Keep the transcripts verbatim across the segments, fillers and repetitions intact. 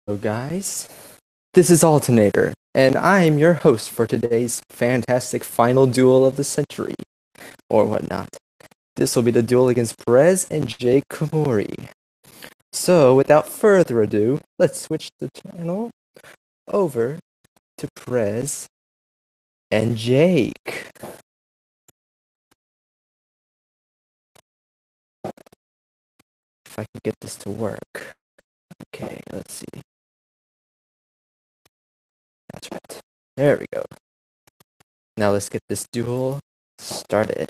guys, this is Alternator, and I am your host for today's fantastic final duel of the century, or whatnot. This will be the duel against Prez and Jake Koumori. So, without further ado, let's switch the channel over to Prez and Jake. If I can get this to work. Okay, let's see. That's right. There we go. Now let's get this duel started.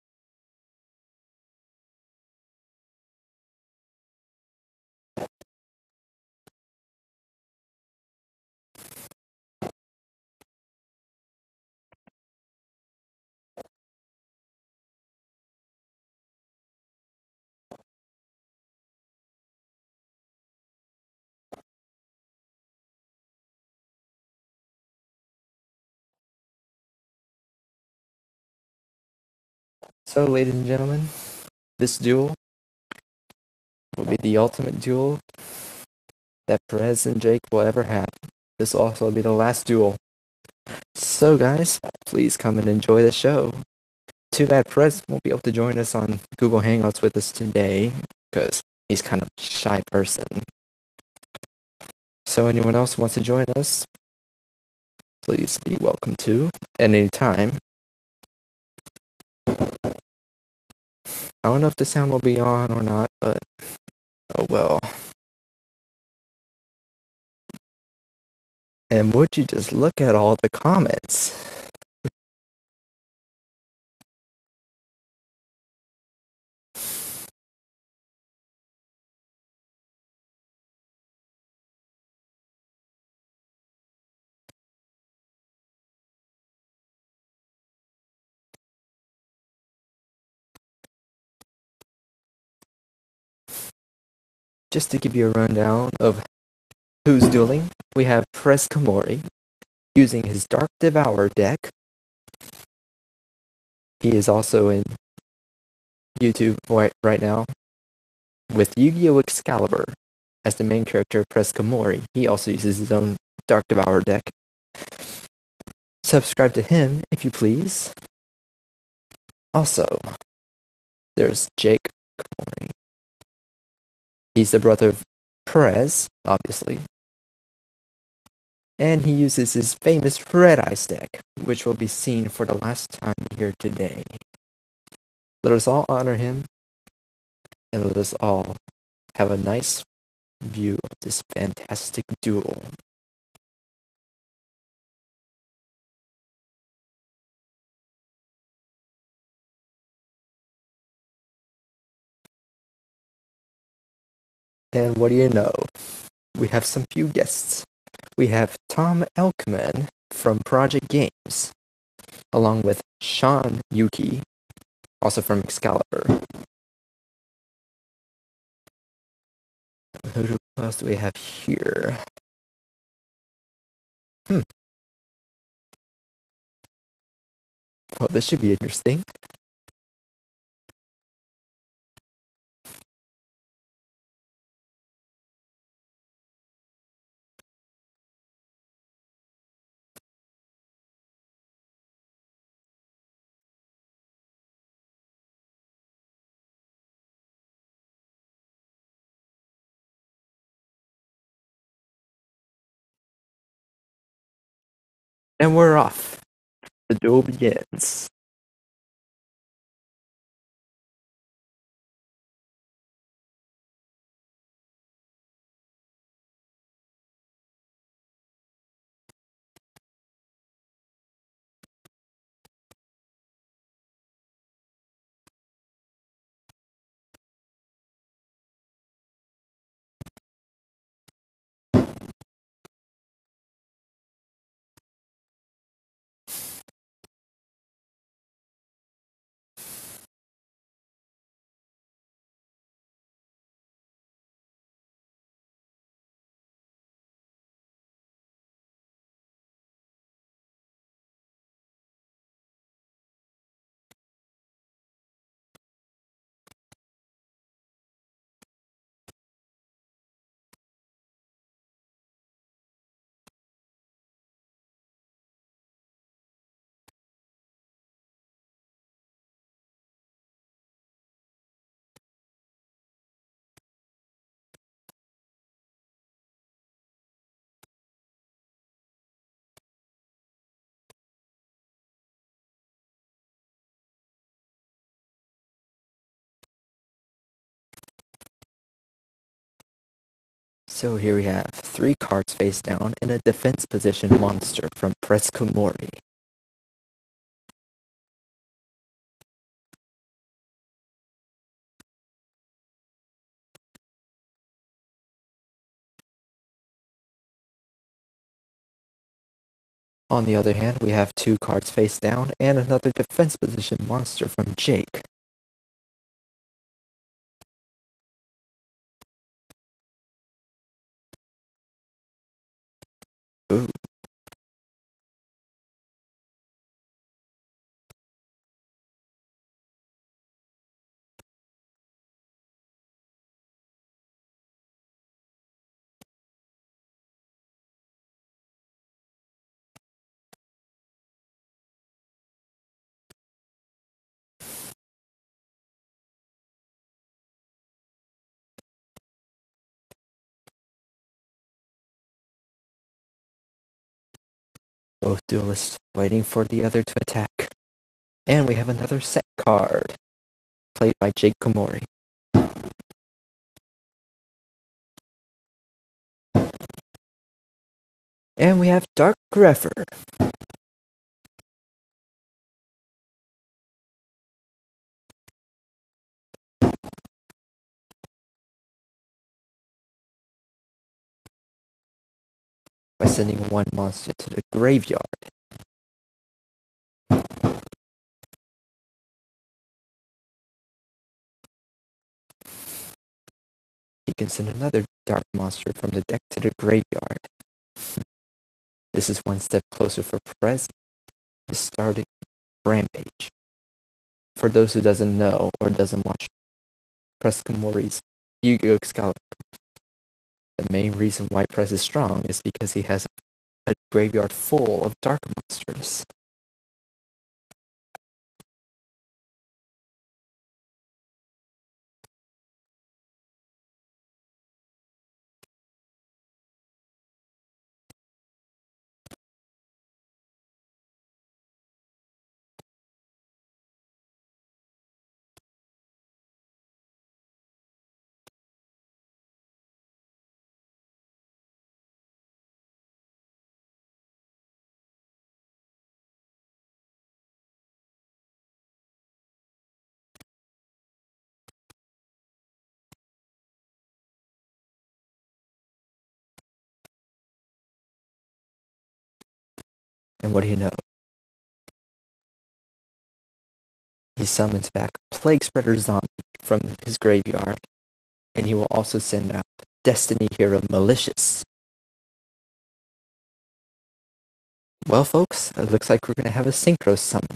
So, ladies and gentlemen, this duel will be the ultimate duel that Prez and Jake will ever have. This will also be the last duel. So, guys, please come and enjoy the show. Too bad Prez won't be able to join us on Google Hangouts with us today, because he's kind of a shy person. So, anyone else who wants to join us, please be welcome to at any time. I don't know if the sound will be on or not, but oh well. And would you just look at all the comments? Just to give you a rundown of who's dueling, we have Prez Koumori using his Dark Devour deck. He is also in YouTube right, right now with Yu-Gi-Oh! Excalibur as the main character, Prez Koumori. He also uses his own Dark Devour deck. Subscribe to him if you please. Also, there's Jake Koumori. He's the brother of Prez, obviously. And he uses his famous Red Ice deck, which will be seen for the last time here today. Let us all honor him, and let us all have a nice view of this fantastic duel. And what do you know? We have some few guests. We have Tom Elkman from Project Games, along with Sean Yuki, also from Excalibur. Who else do we have here? Hmm. Oh, this should be interesting. And we're off. The duel begins. So here we have three cards face down and a defense position monster from Prez Koumori. On the other hand, we have two cards face down and another defense position monster from Jake. Ooh. Both duelists waiting for the other to attack. And we have another set card, played by Jake Koumori. And we have Dark Greffer. By sending one monster to the graveyard. He can send another dark monster from the deck to the graveyard. This is one step closer for Prez to starting Rampage. For those who doesn't know or doesn't watch Prez Koumori's Yu-Gi-Oh! Excalibur, the main reason why Prez is strong is because he has a graveyard full of dark monsters. And what do you know? He summons back Plague Spreader Zombie from his graveyard, and he will also send out Destiny Hero Malicious. Well, folks, it looks like we're going to have a Synchro summon.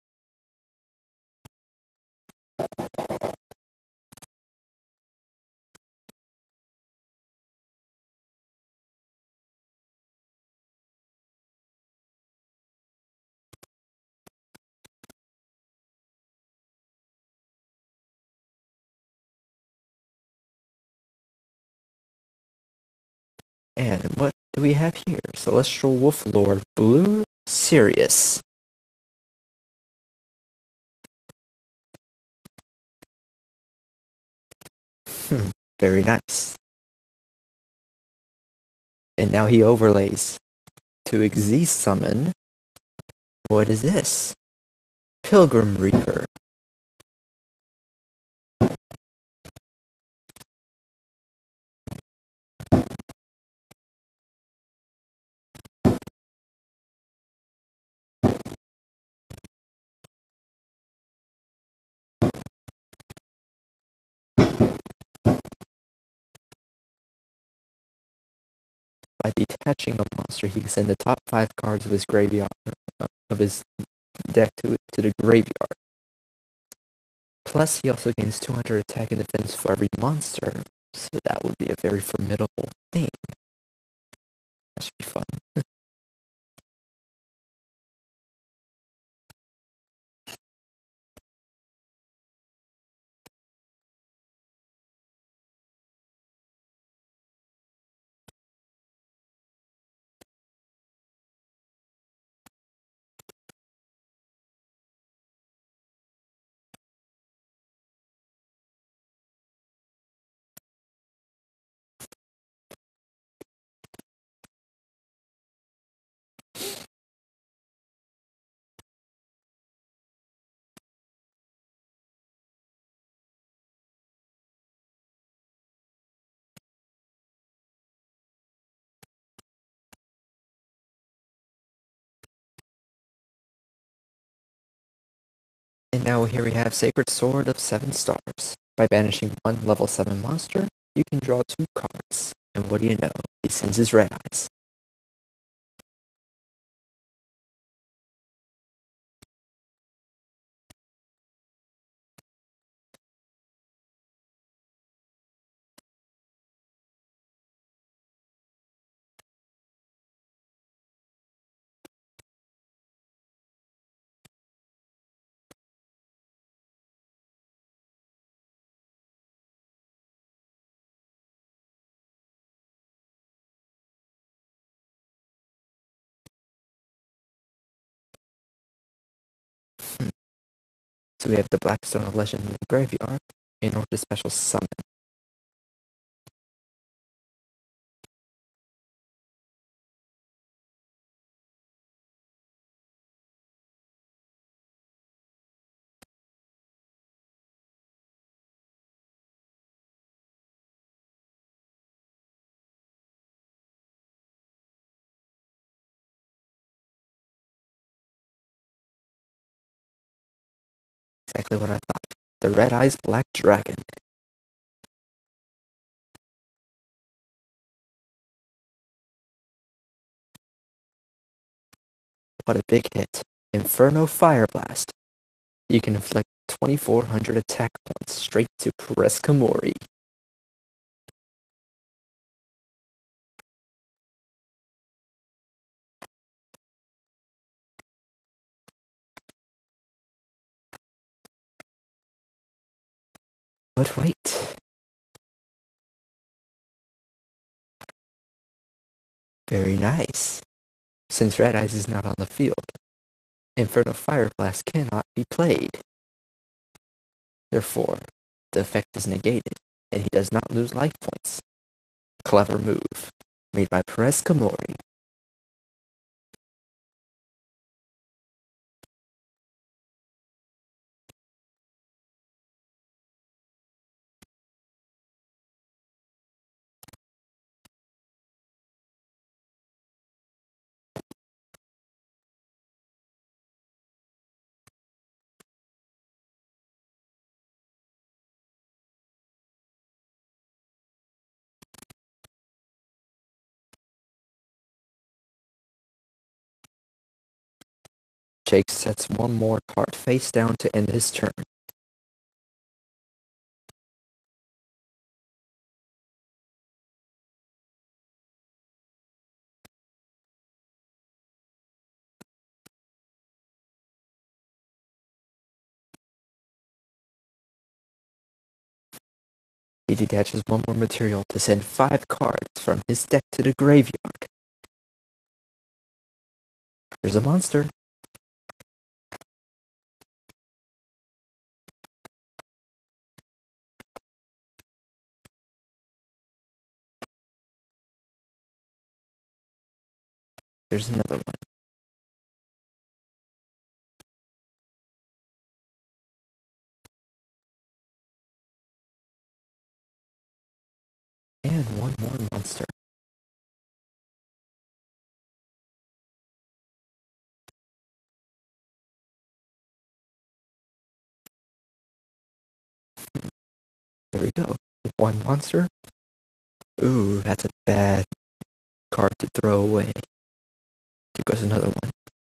And what do we have here? Celestial Wolf Lord Blue Sirius. Hmm, very nice. And now he overlays to Xyz summon. What is this? Pilgrim Reaper. By detaching a monster, he can send the top five cards of his graveyard of his deck to to the graveyard. Plus, he also gains two hundred attack and defense for every monster, so that would be a very formidable thing. That should be fun. And now here we have Sacred Sword of seven stars. By banishing one level seven monster, you can draw two cards. And what do you know? He sends his red eyes. Hmm. So we have the Blackstone of Legend in the graveyard in order to special summon. Exactly what I thought. The Red Eyes Black Dragon. What a big hit. Inferno Fire Blast. You can inflict twenty-four hundred attack points straight to Prez Koumori. But wait. Very nice. Since Red Eyes is not on the field, Inferno Fire Blast cannot be played. Therefore, the effect is negated, and he does not lose life points. Clever move, made by Prez Koumori. Jake sets one more card face down to end his turn. He detaches one more material to send five cards from his deck to the graveyard. There's a monster. There's another one. And one more monster. There we go. One monster. Ooh, that's a bad card to throw away. Here goes another one.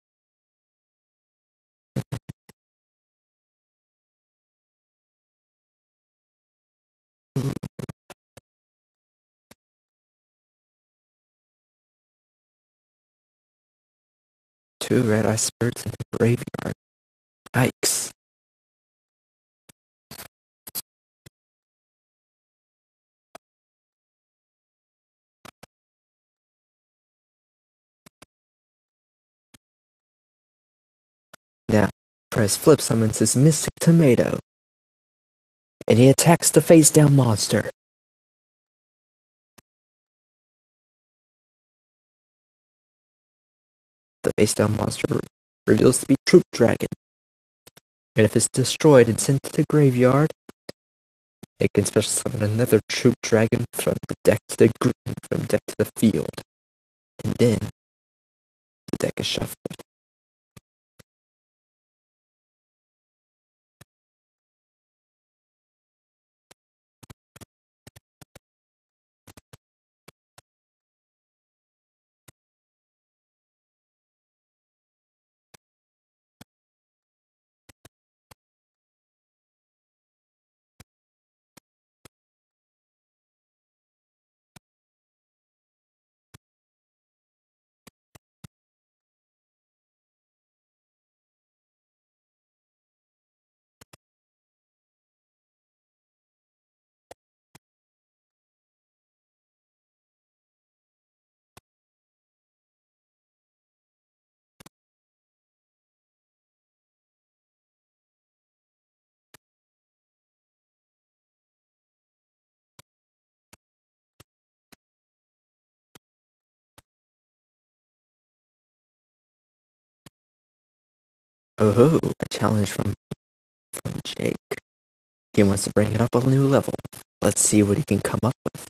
Ooh. Two red eye spirits in the graveyard. Yikes. Now, Prez flip summons his Mystic Tomato, and he attacks the face down monster. The face down monster re reveals to be Troop Dragon, and if it's destroyed and sent to the graveyard, it can special summon another Troop Dragon from the deck to the from deck to the field, and then the deck is shuffled. Oh, a challenge from, from Jake. He wants to bring it up a new level. Let's see what he can come up with.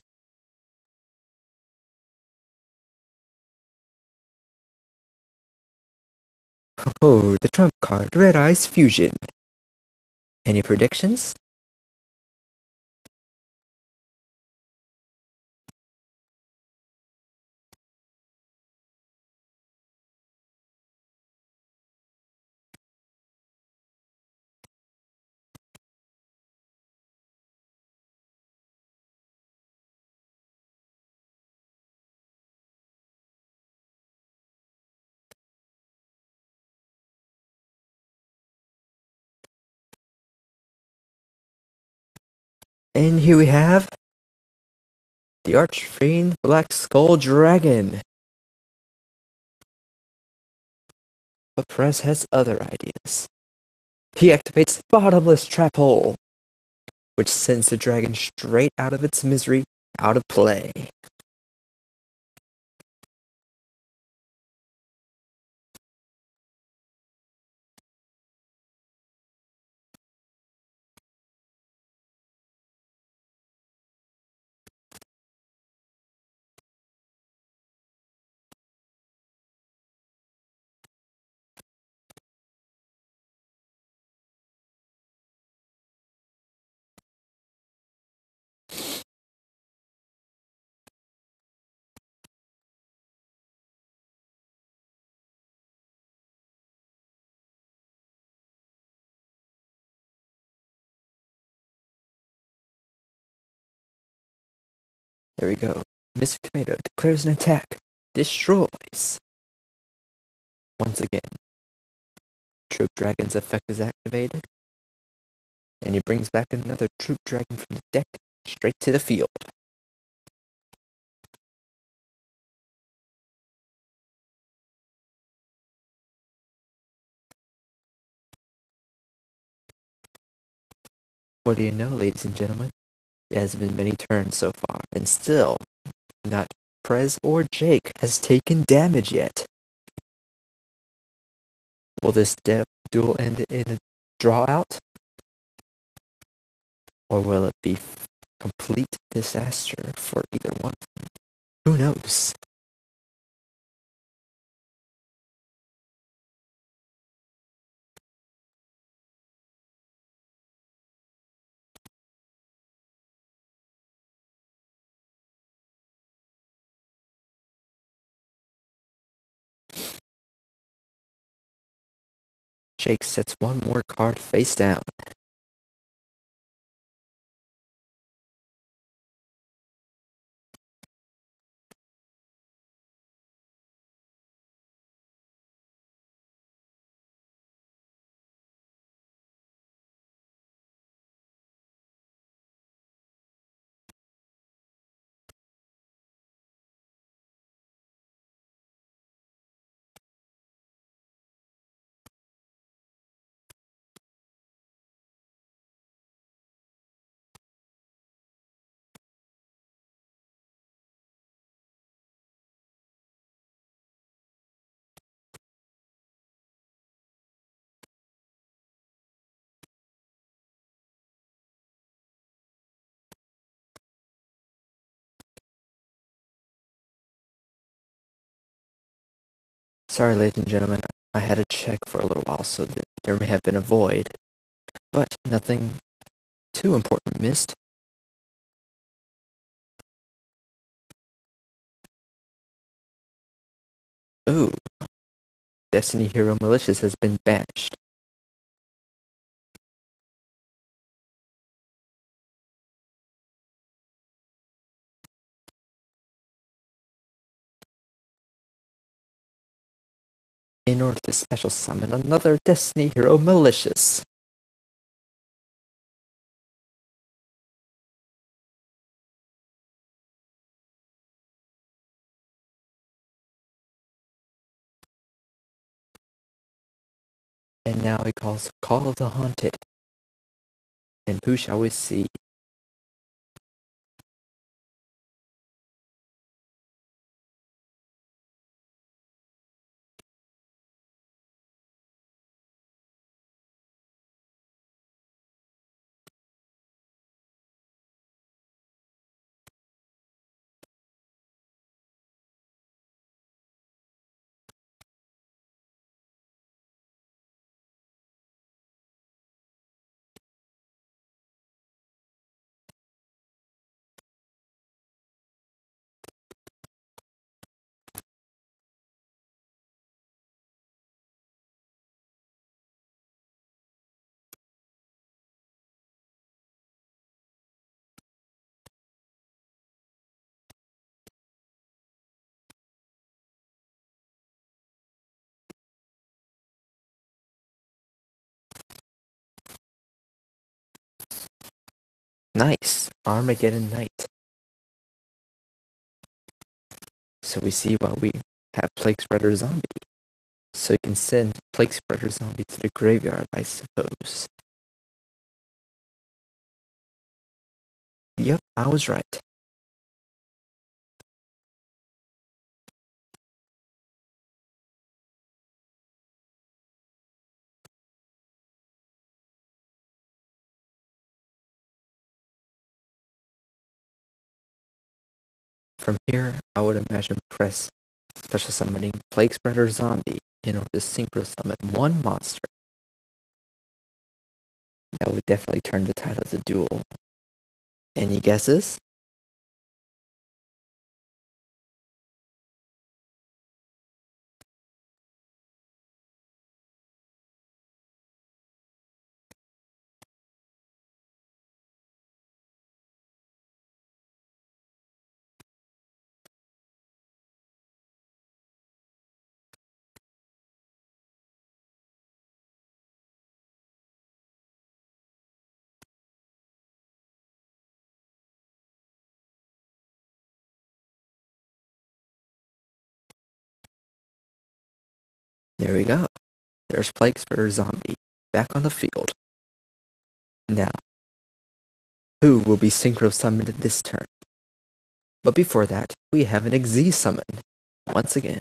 Oh, the trump card, Red Eyes Fusion. Any predictions? And here we have the Archfiend Black Skull Dragon. But Prez has other ideas. He activates Bottomless Trap Hole, which sends the dragon straight out of its misery, out of play. There we go. Mister Tomato declares an attack. Destroys. Once again, Troop Dragon's effect is activated. And he brings back another Troop Dragon from the deck straight to the field. What do you know, ladies and gentlemen? It has been many turns so far, and still, not Prez or Jake has taken damage yet. Will this duel end in a draw out? Or will it be complete disaster for either one? Who knows? Jake sets one more card face down. Sorry, ladies and gentlemen, I had to check for a little while, so that there may have been a void, but nothing too important missed. Ooh, Destiny Hero Malicious has been banished. In order to special summon another Destiny Hero Malicious. And now he calls Call of the Haunted. And who shall we see? Nice. Armageddon Knight. So we see why we have Plague Spreader Zombie. So you can send Plague Spreader Zombie to the graveyard, I suppose. Yep, I was right. From here, I would imagine Press special summoning Plague Spreader Zombie in order to synchro summon one monster. That would definitely turn the tide of the duel. Any guesses? There we go. There's Plague Spreader Zombie back on the field. Now, who will be synchro summoned this turn? But before that, we have an X Z summon once again.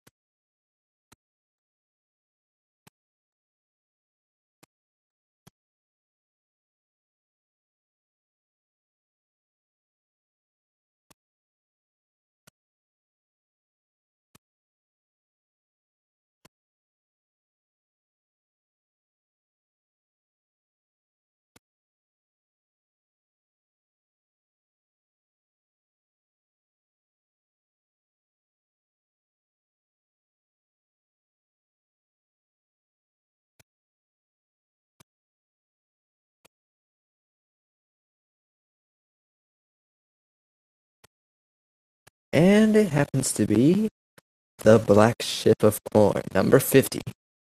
And it happens to be the Black Ship of Corn, number fifty.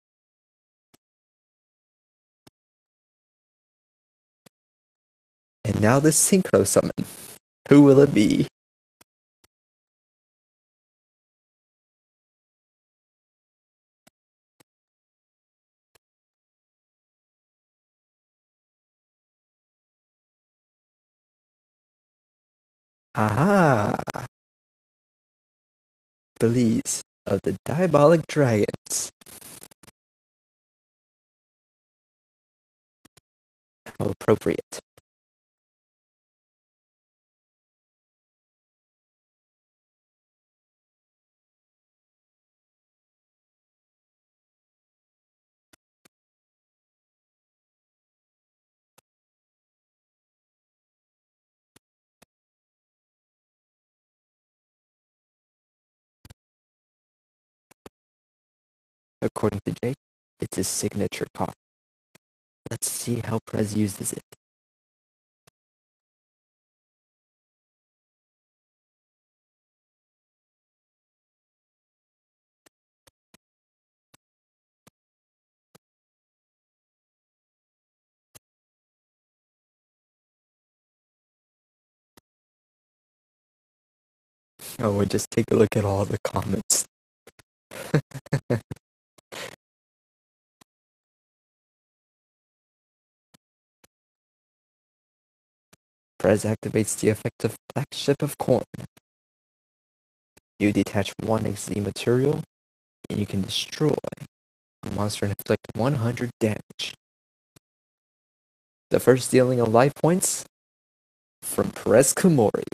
And now the synchro summon. Who will it be? Aha! Belize of the Diabolic Dragons. How appropriate. According to Jake, it's his signature cough. Let's see how Prez uses it. Oh, and just take a look at all the comments. Prez activates the effect of Black Ship of Corn. You detach one X Z material, and you can destroy a monster and inflict one hundred damage. The first dealing of life points from Prez Koumori.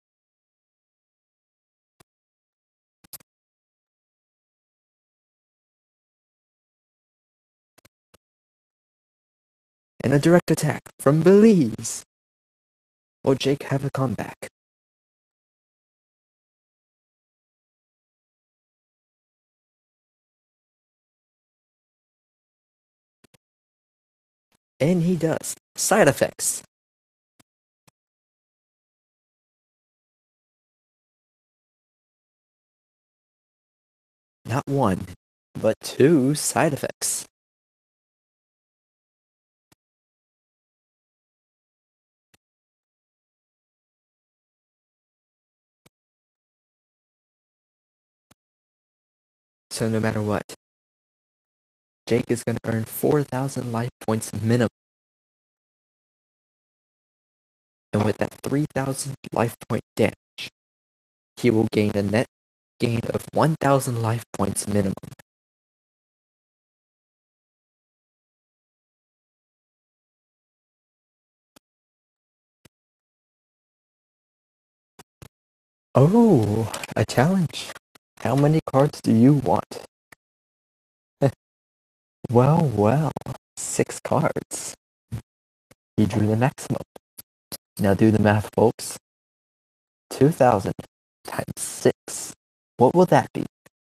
And a direct attack from Belize. Will Jake have a comeback? And he does. Side effects. Not one, but two side effects. So no matter what, Jake is going to earn four thousand life points minimum. And with that three thousand life point damage, he will gain a net gain of one thousand life points minimum. Oh, a challenge. How many cards do you want? Well, well, six cards. He drew the maximum. Now do the math, folks. two thousand times six. What will that be?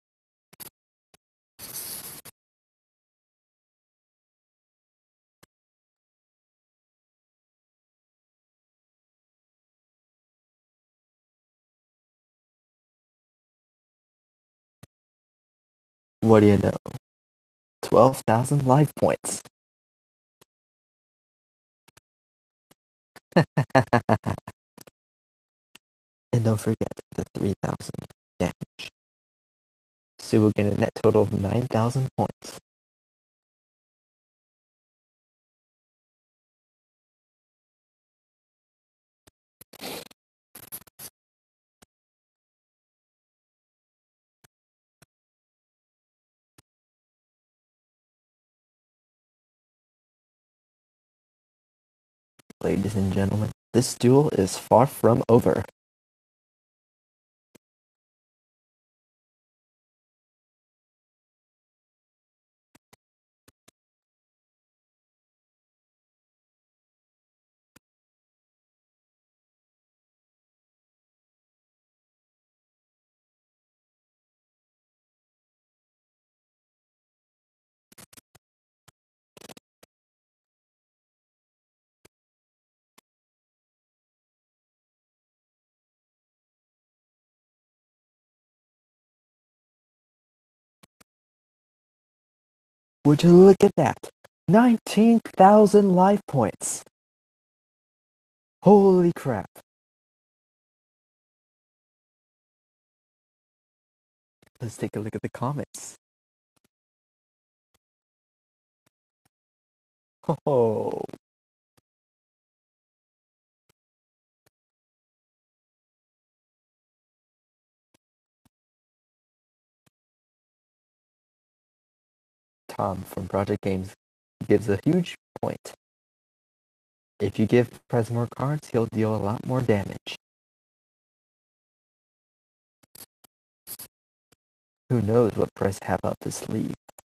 What do you know? twelve thousand life points. And don't forget the three thousand damage. So we'll get a net total of nine thousand points. Ladies and gentlemen, this duel is far from over. Would you look at that? nineteen thousand life points. Holy crap. Let's take a look at the comments. Oh. Tom from Project Games gives a huge point. If you give Prez more cards, he'll deal a lot more damage. Who knows what Prez have up his sleeve?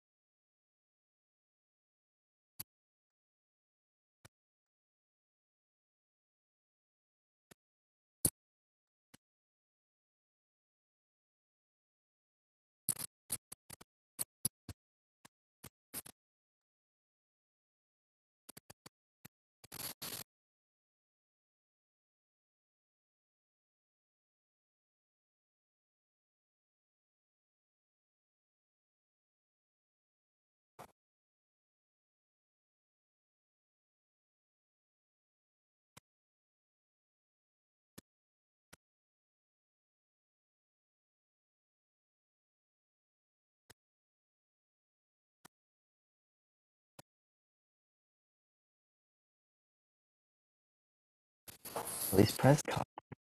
At least Prez caught.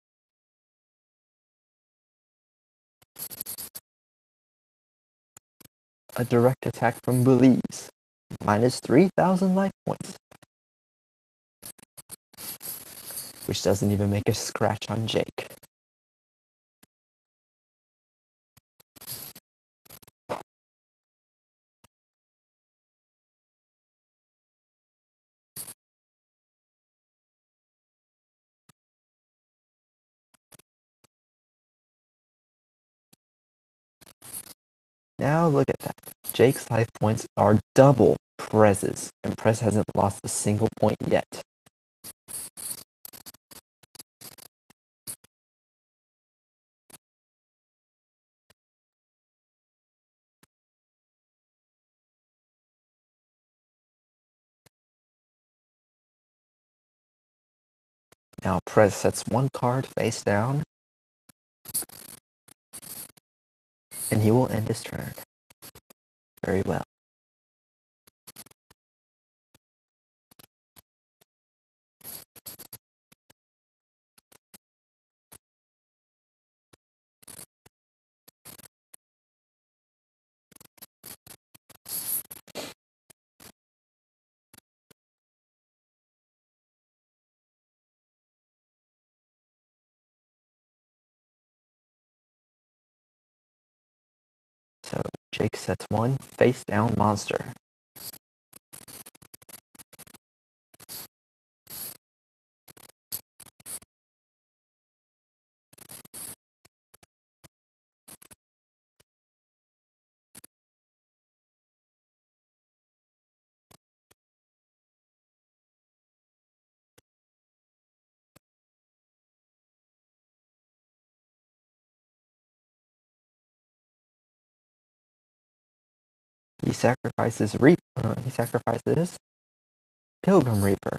A direct attack from Belize. Minus three thousand life points. Which doesn't even make a scratch on Jake. Now look at that. Jake's life points are double Prez's, and Prez hasn't lost a single point yet. Now Prez sets one card face down. And he will end his turn. Very well. So Jake sets one face down monster. He sacrifices Reap. Uh, he sacrifices Pilgrim Reaper.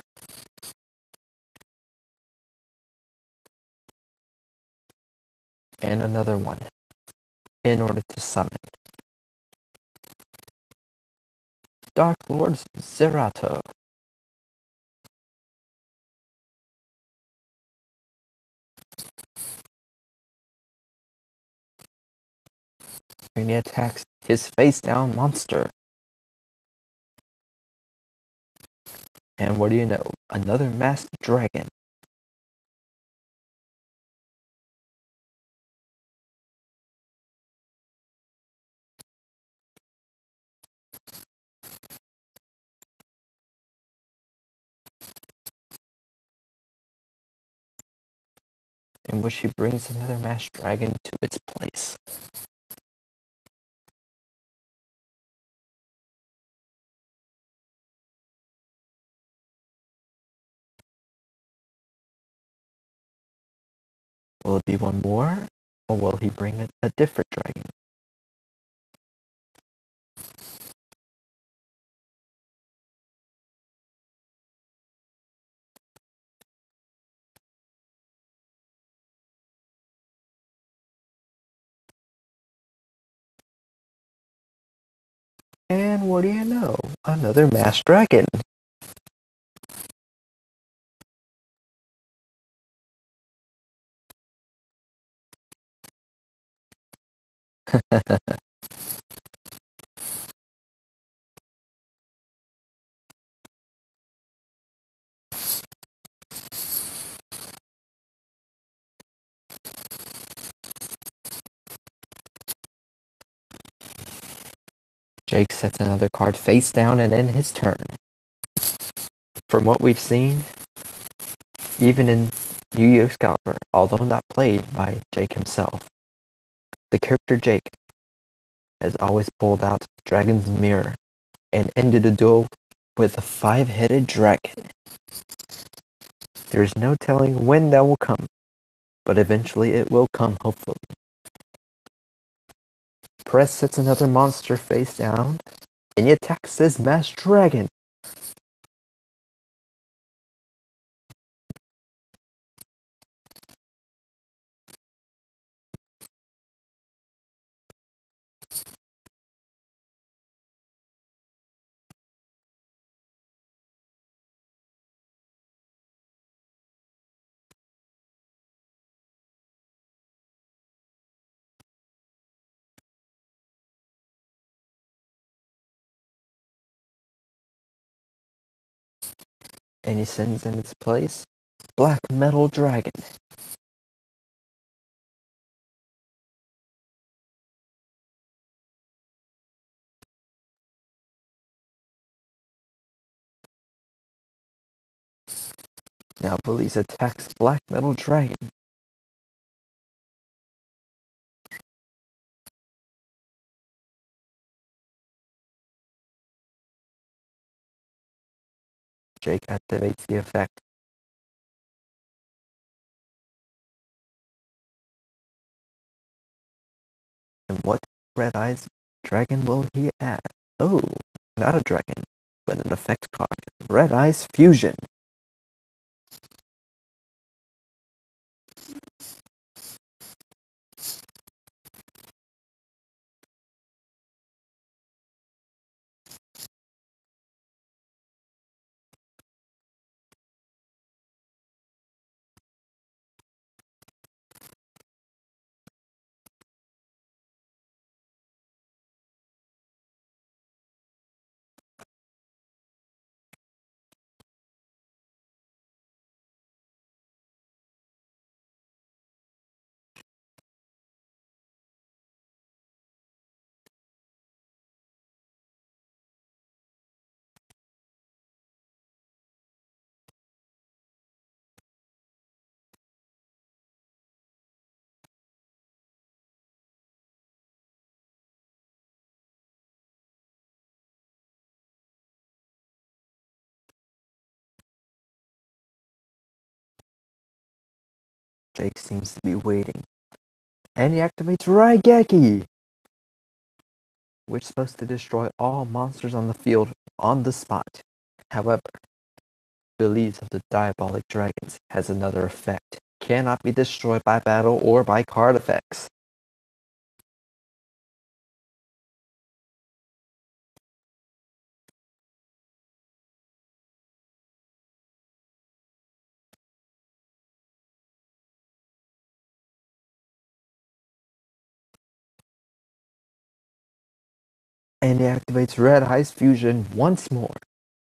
And another one in order to summon Dark Lord Zerato. And he attacks his face down monster. And what do you know? Another masked dragon. In which he brings another masked dragon to its place. Will it be one more? Or will he bring a, a different dragon? And what do you know? Another masked dragon. Jake sets another card face down and end his turn. From what we've seen, even in Yu-Gi-Oh! Scalper, although not played by Jake himself, the character Jake has always pulled out Dragon's Mirror and ended a duel with a five-headed dragon. There's no telling when that will come, but eventually it will come, hopefully. Prez sets another monster face down, and he attacks this masked dragon. And he sends in its place Black Metal Dragon. Now Bullies attacks Black Metal Dragon. Jake activates the effect. And what Red Eyes Dragon will he add? Oh, not a dragon, but an effect card. Red Eyes Fusion. Jake seems to be waiting. And he activates Raigeki, which is supposed to destroy all monsters on the field on the spot. However, Beliefs of the Diabolic Dragons has another effect. Cannot be destroyed by battle or by card effects. And he activates Red Ice Fusion once more.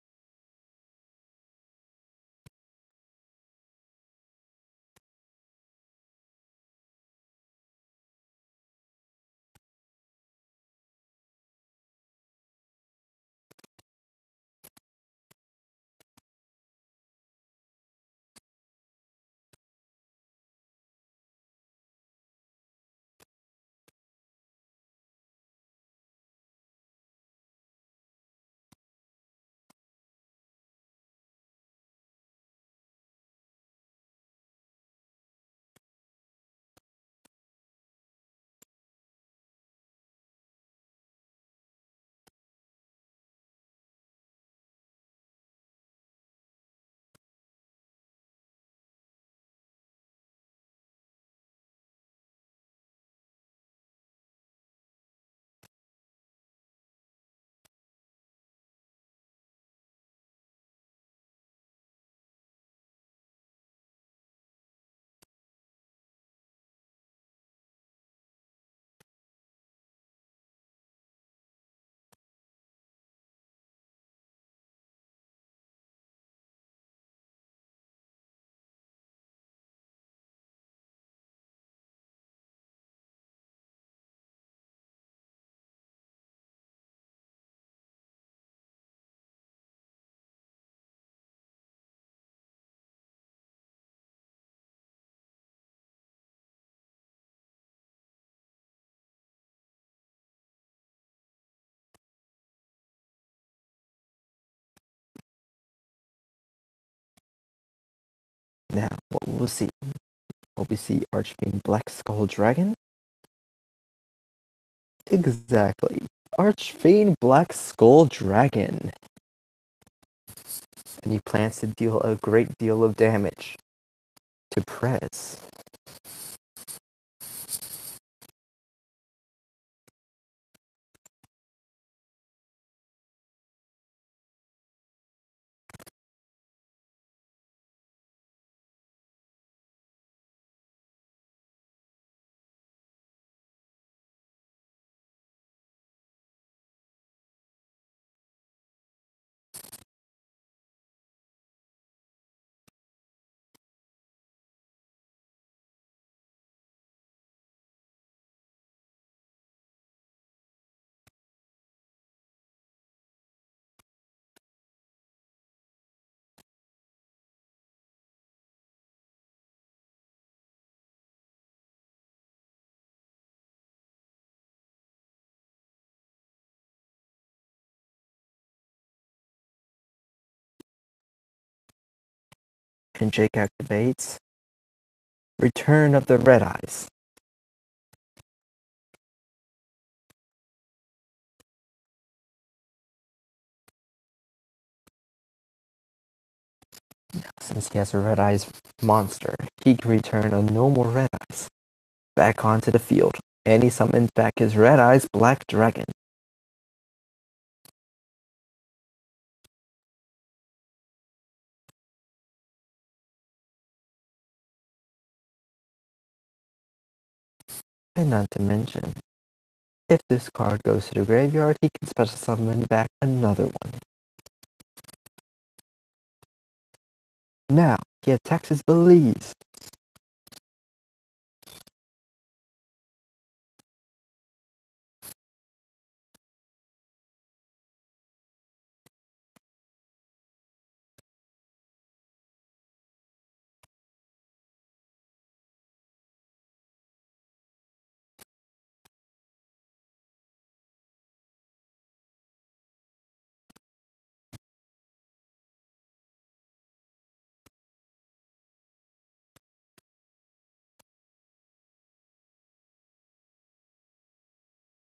Now, what will we see? Will we see Archfiend Black Skull Dragon? Exactly. Archfiend Black Skull Dragon. And he plans to deal a great deal of damage to Prez. And Jake activates Return of the Red Eyes. Since he has a Red Eyes monster, he can return a normal Red Eyes back onto the field, and he summons back his Red Eyes Black Dragon. And not to mention, if this card goes to the graveyard, he can special summon back another one. Now, he attacks his Belize.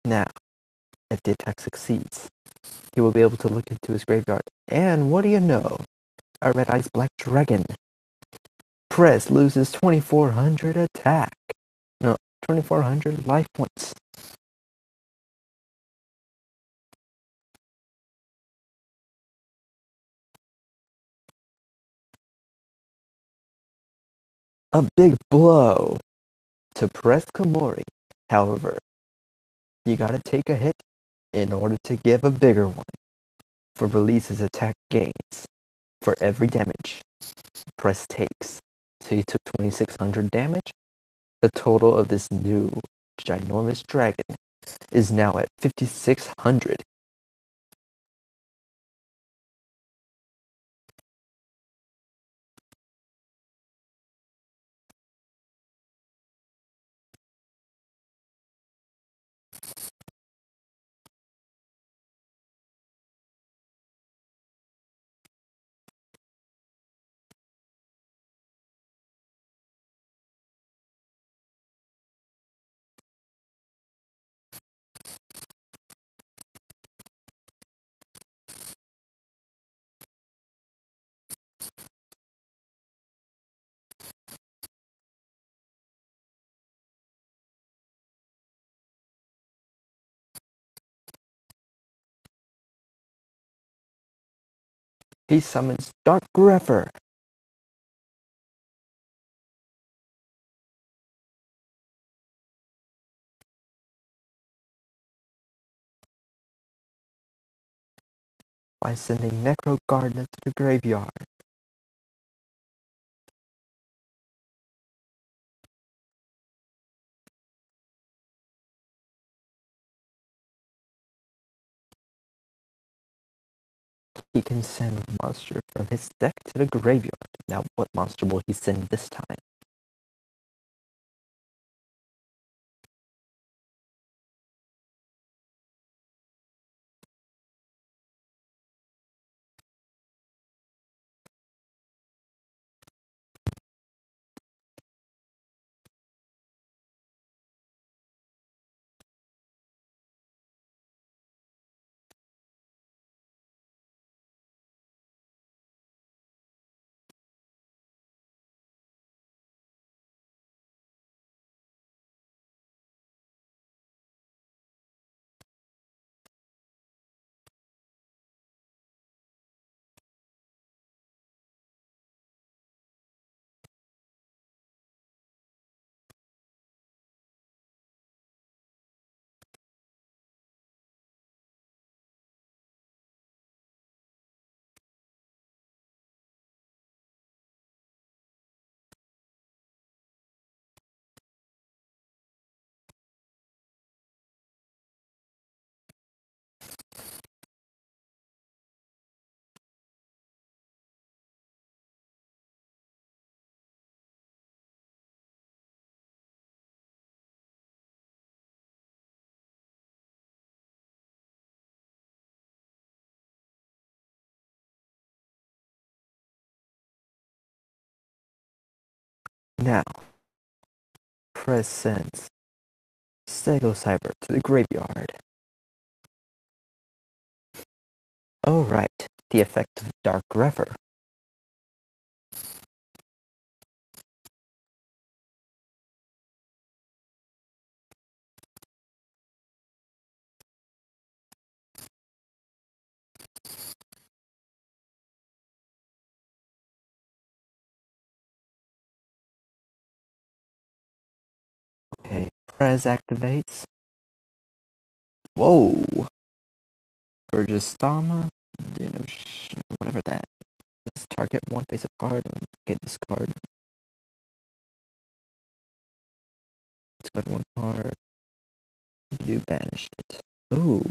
Now, if the attack succeeds, he will be able to look into his graveyard. And what do you know? A red eyes black dragon. Prez loses twenty-four hundred attack. No, twenty-four hundred life points. A big blow to Prez Koumori. However, you gotta take a hit in order to give a bigger one. For releases attack gains for every damage Prez takes. So you took twenty-six hundred damage. The total of this new ginormous dragon is now at fifty-six hundred. He summons Dark Grepher. By sending Necro Gardener to the graveyard. He can send a monster from his deck to the graveyard. Now, what monster will he send this time? Now, Prez sends Stego Cyber to the graveyard. Oh right, the effect of Dark Grepher. Okay, Prez activates. Whoa! Burgestama, you know, whatever that. Let's target one face of card and get this card. Let's go one card. You banished it. Ooh.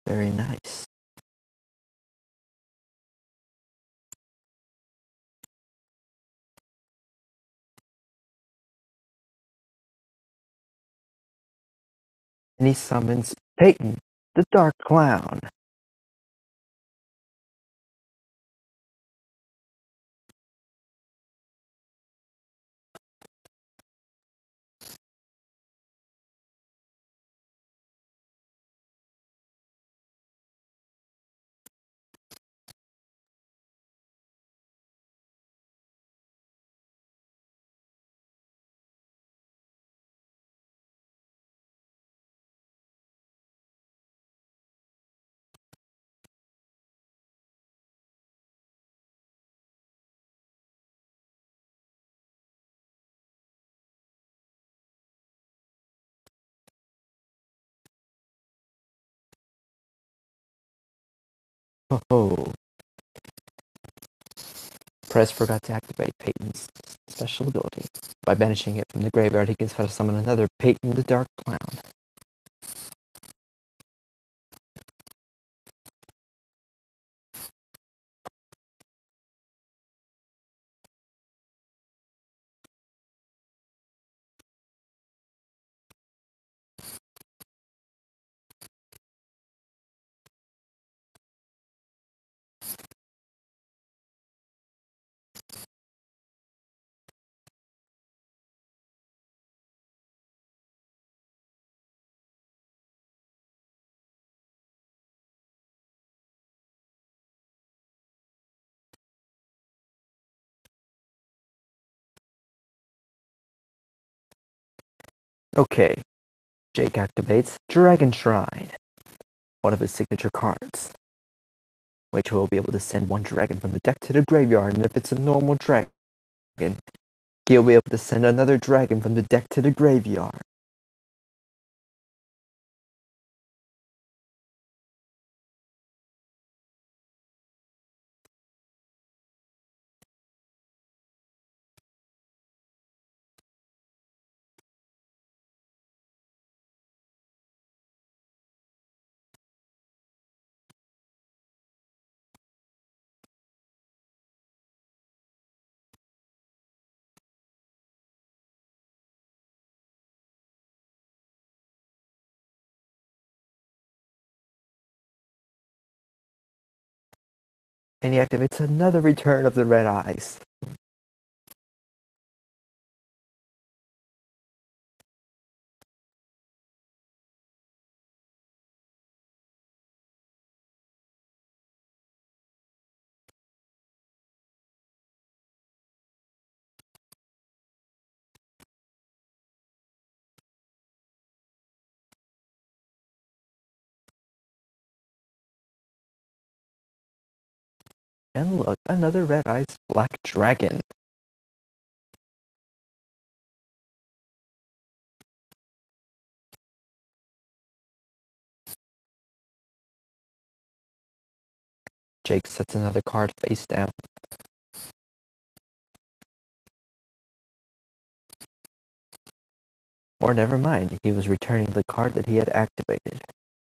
Very nice. And he summons Peyton, the Dark Clown. Oh, Prez forgot to activate Peyton's special ability. By banishing it from the graveyard, he can try to summon another Peyton the Dark Clown. Okay, Jake activates Dragon Shrine, one of his signature cards, which will be able to send one dragon from the deck to the graveyard, and if it's a normal dragon, he'll be able to send another dragon from the deck to the graveyard. And he activates another Return of the Red Eyes. And look, another Red Eyes Black Dragon. Jake sets another card face down. Or never mind, he was returning the card that he had activated.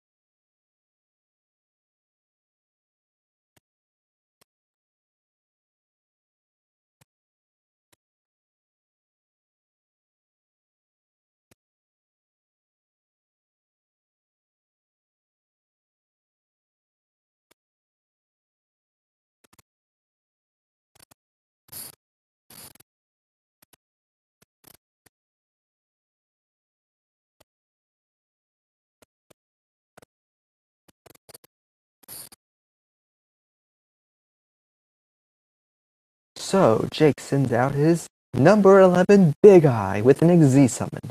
So, Jake sends out his number eleven Big Eye with an X Z summon.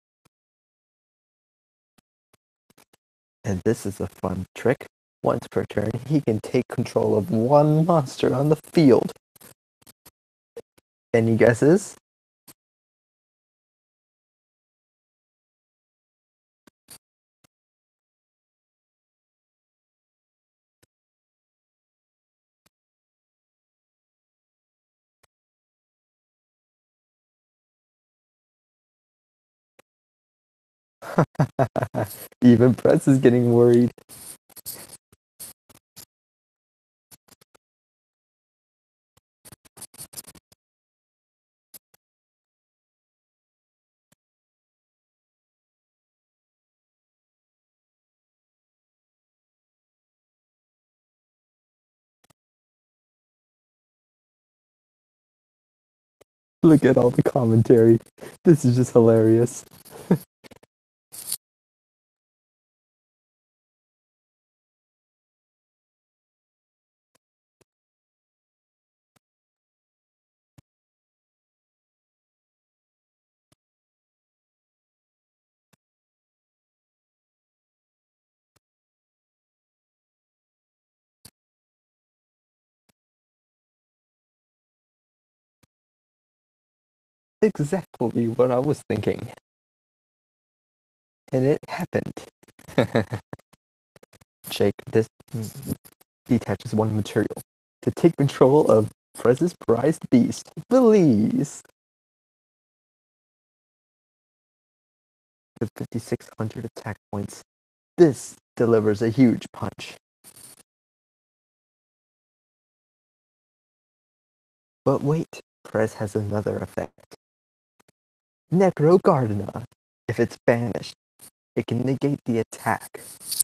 And this is a fun trick. Once per turn, he can take control of one monster on the field. Any guesses? Even Press is getting worried. Look at all the commentary. This is just hilarious. Exactly what I was thinking. And it happened. Jake this detaches one material to take control of Prez's prized beast, Belize. With fifty-six hundred attack points, this delivers a huge punch. But wait, Prez has another effect. Necro Gardena. If it's banished, it can negate the attack.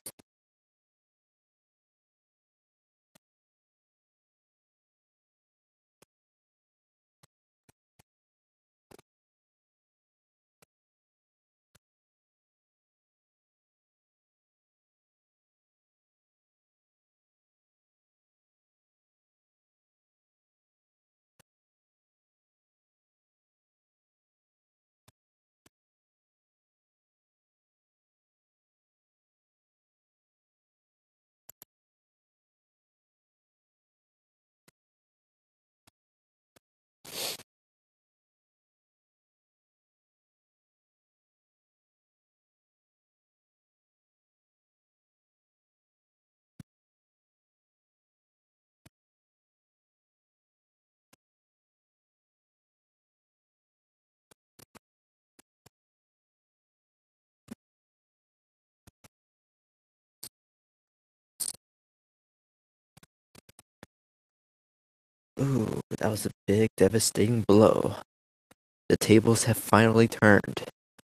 Ooh, that was a big, devastating blow. The tables have finally turned.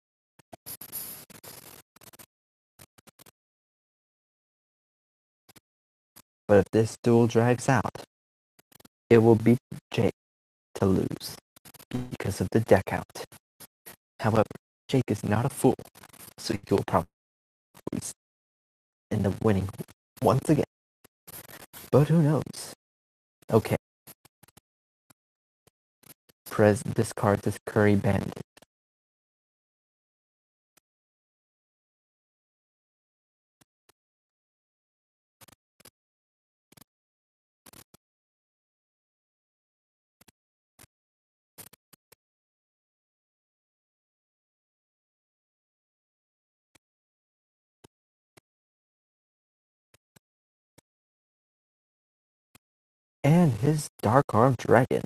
But if this duel drags out, it will be Jake to lose because of the deck out. However, Jake is not a fool, so he'll probably end up winning once again. But who knows? Okay. Prez discards his Curry Bandit. And his Dark Armed Dragon.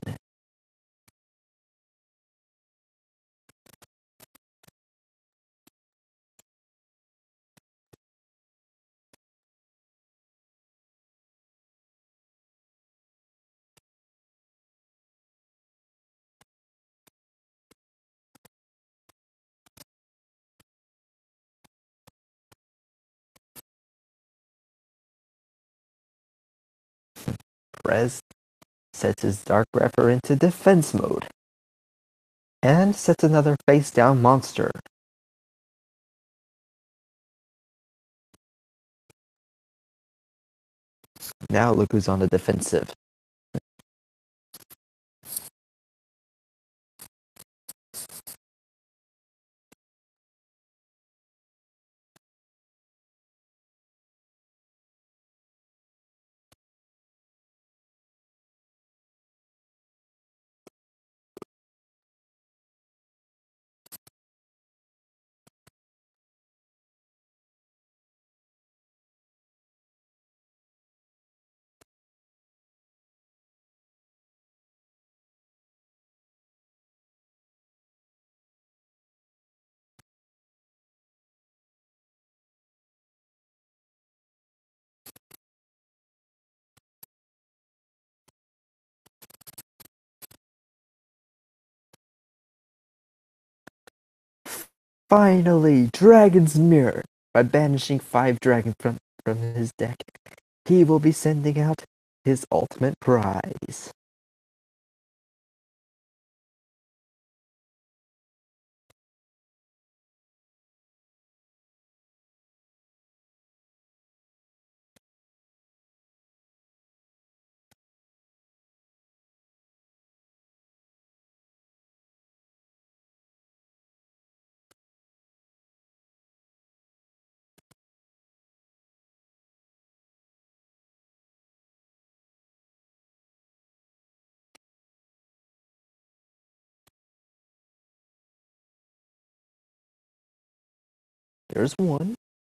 Prez sets his Dark Grapher into defense mode. And sets another face down monster. Now look who's on the defensive. Finally, Dragon's Mirror. By banishing five dragon from, from his deck, he will be sending out his ultimate prize. There's one.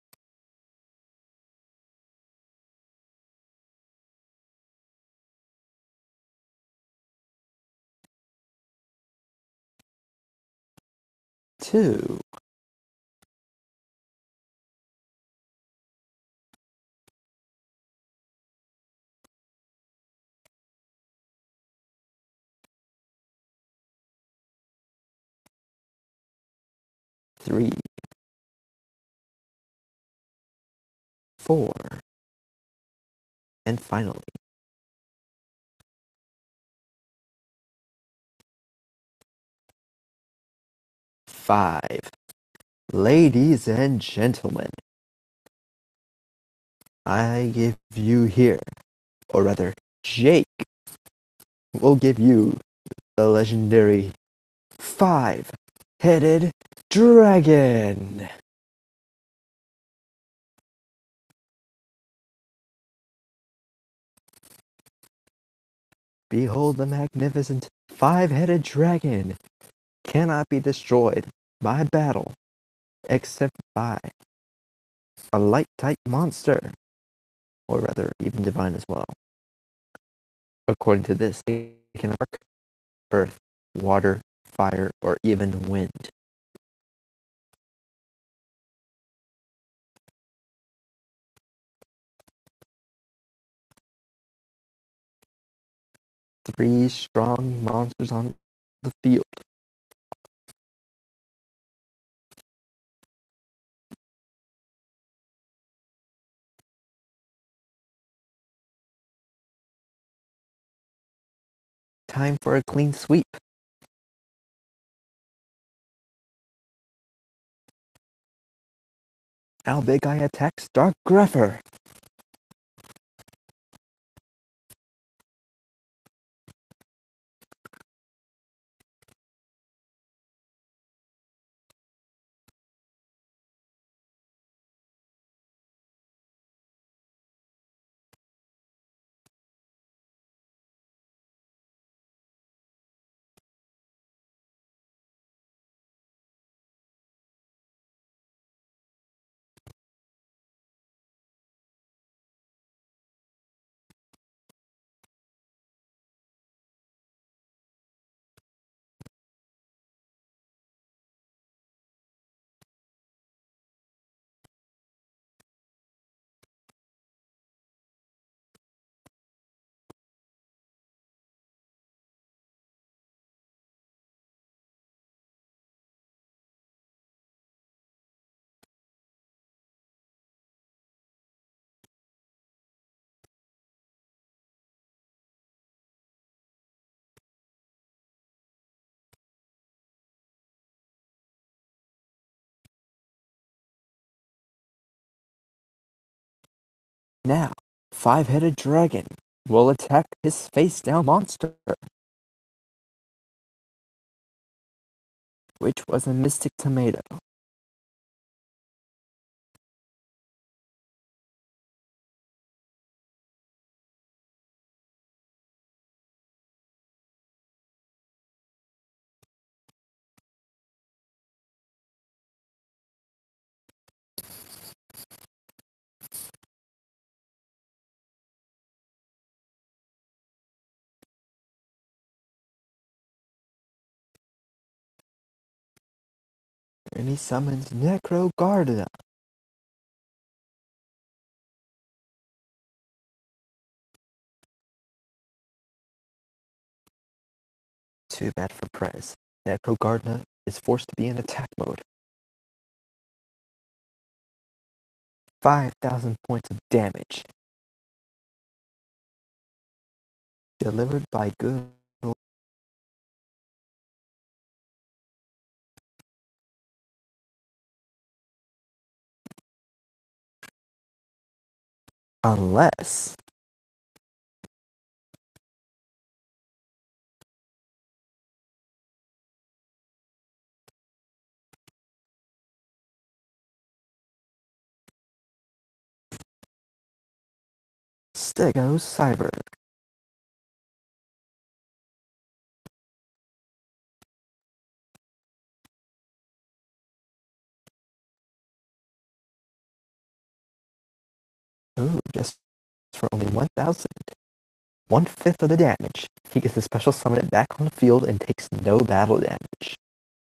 Two. Three. Four. And finally, five. Ladies and gentlemen, I give you here, or rather, Jake will give you the legendary five-headed dragon. Behold the magnificent five-headed dragon. Cannot be destroyed by battle, except by a light-type monster, or rather, even divine as well. According to this, it can arc, earth, water, fire, or even wind. Three strong monsters on the field. Time for a clean sweep. Now Big Eye attacks Dark Greffer. Now, Five-Headed Dragon will attack his face-down monster, which was a Mystic Tomato. And he summons Necro Garda. Too bad for Prez. Necro Garda is forced to be in attack mode. five thousand points of damage. Delivered by good old... Unless... Stego Cyber. Ooh, just for only one thousand. One-fifth of the damage. He gets to special summon it back on the field and takes no battle damage.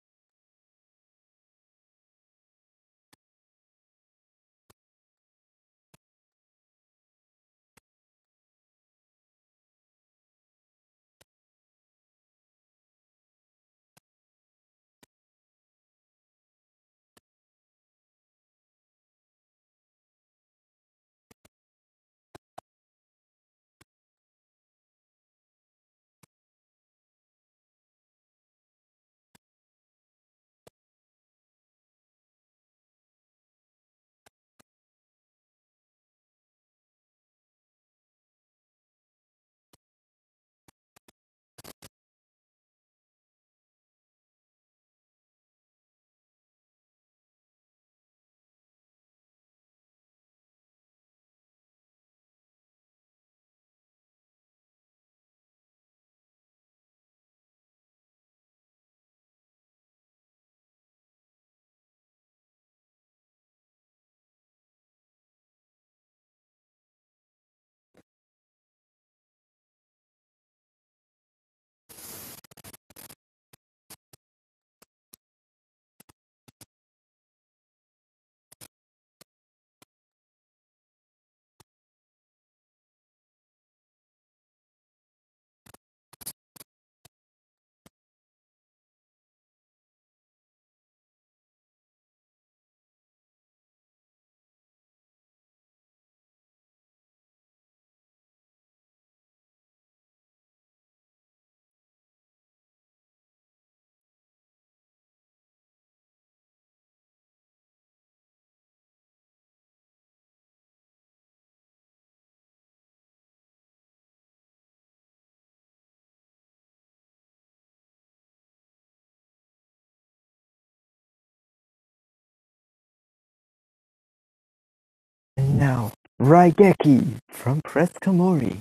And now, Raigeki from Prez Koumori.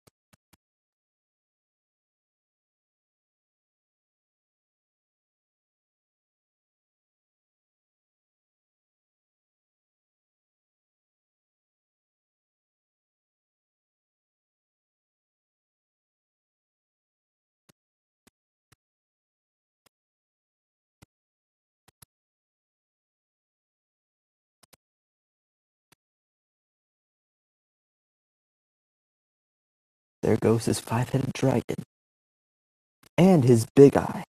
There goes his five-headed dragon. And his big eye.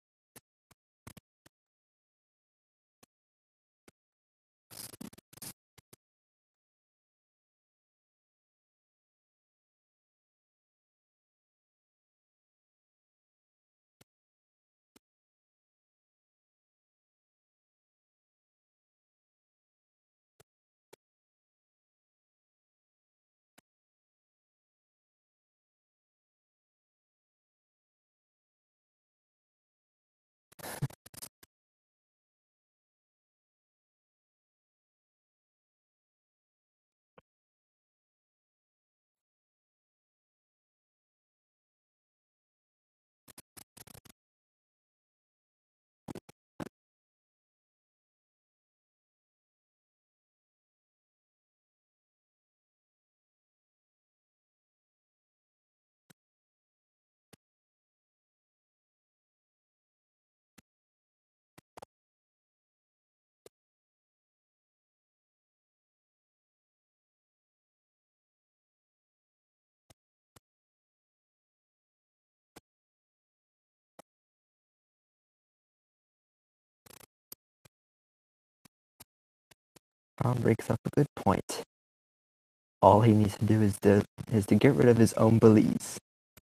Tom breaks up a good point. All he needs to do is to, is to get rid of his own Belize.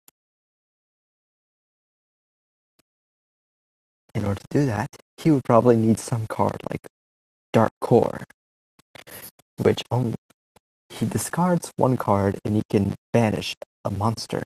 In order to do that, he would probably need some card like Dark Core, which only he discards one card and he can banish a monster.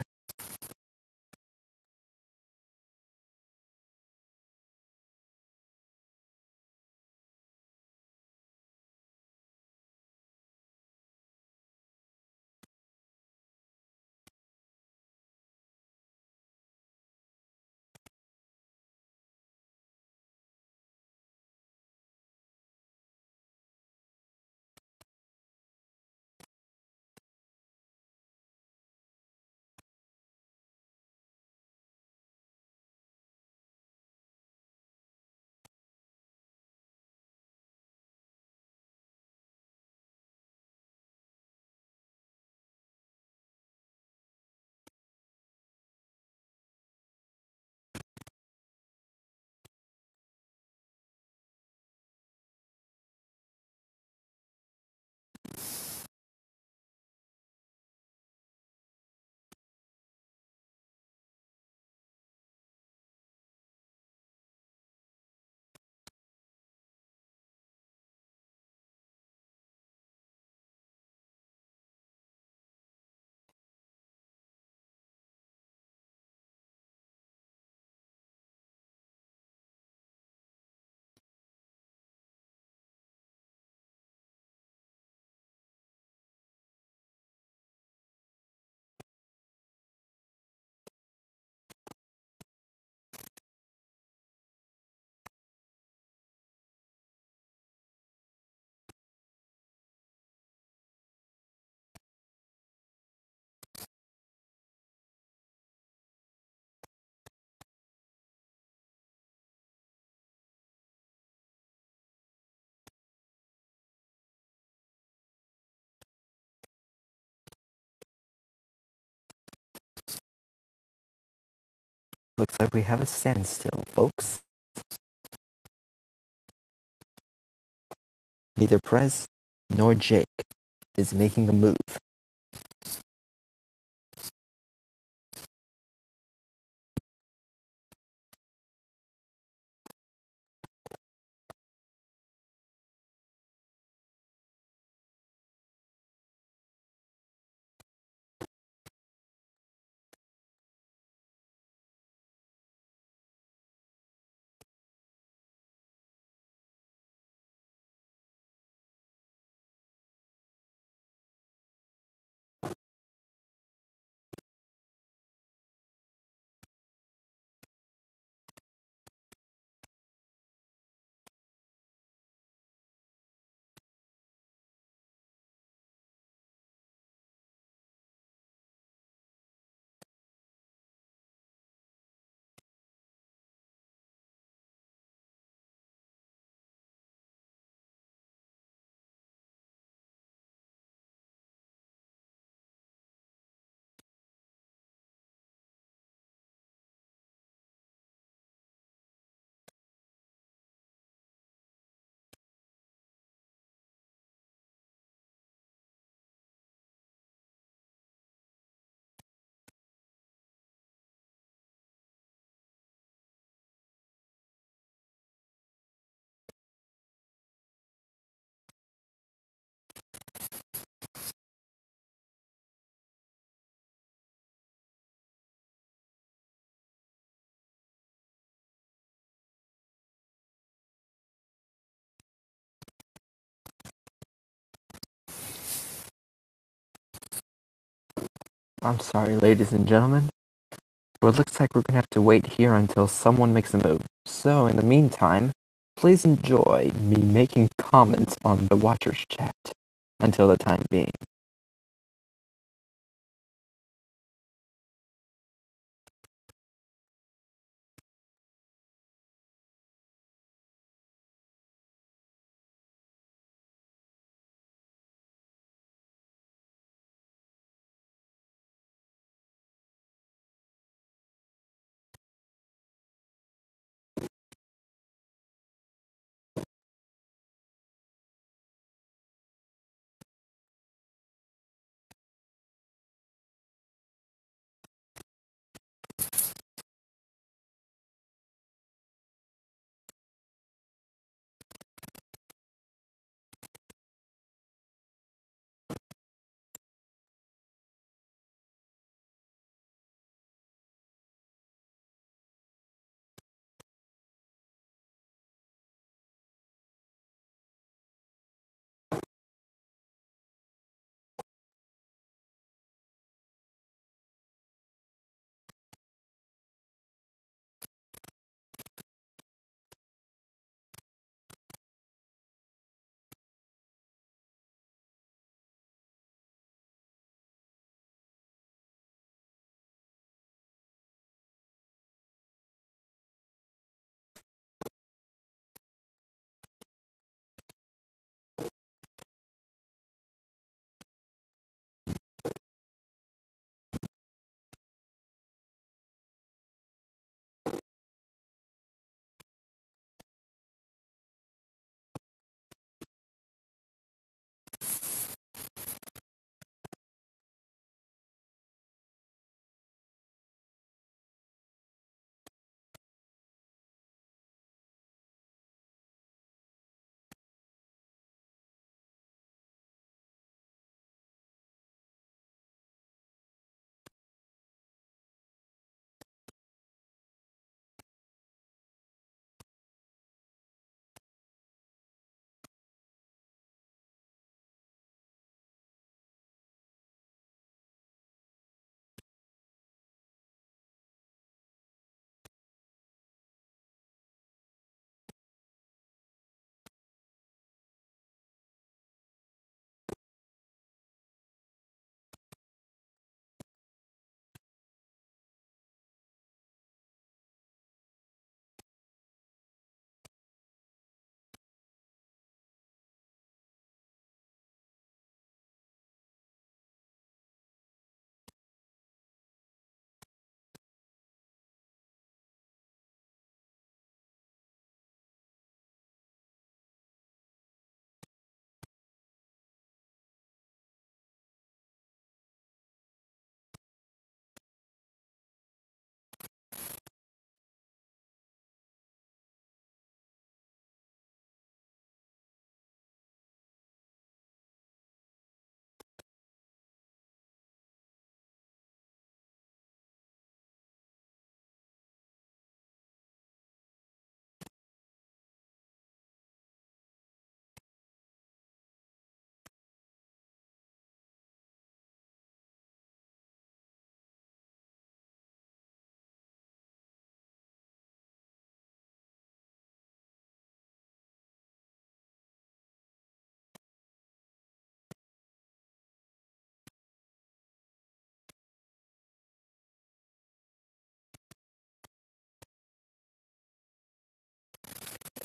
Looks like we have a standstill, folks. Neither Prez nor Jake is making a move. I'm sorry, ladies and gentlemen, but it looks like we're gonna have to wait here until someone makes a move. So, in the meantime, please enjoy me making comments on the Watchers chat until the time being.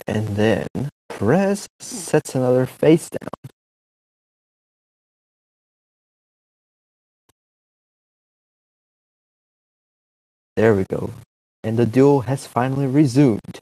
And then Prez sets another face down. There we go. And the duel has finally resumed.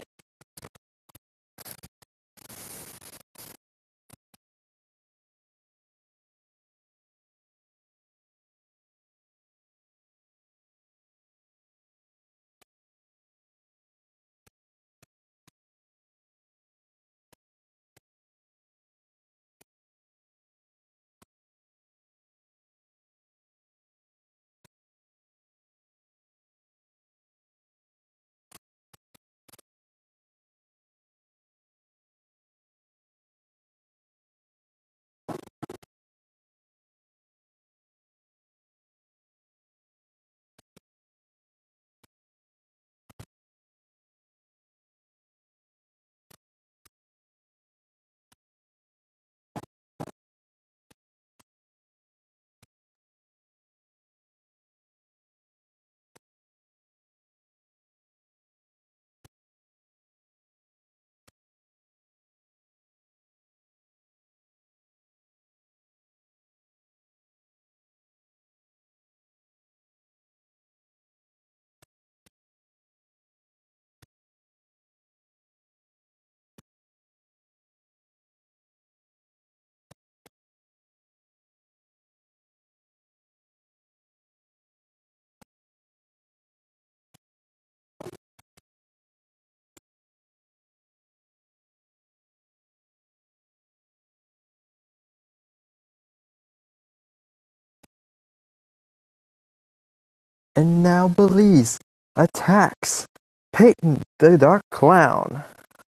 And now Belize attacks Peyton the Dark Clown.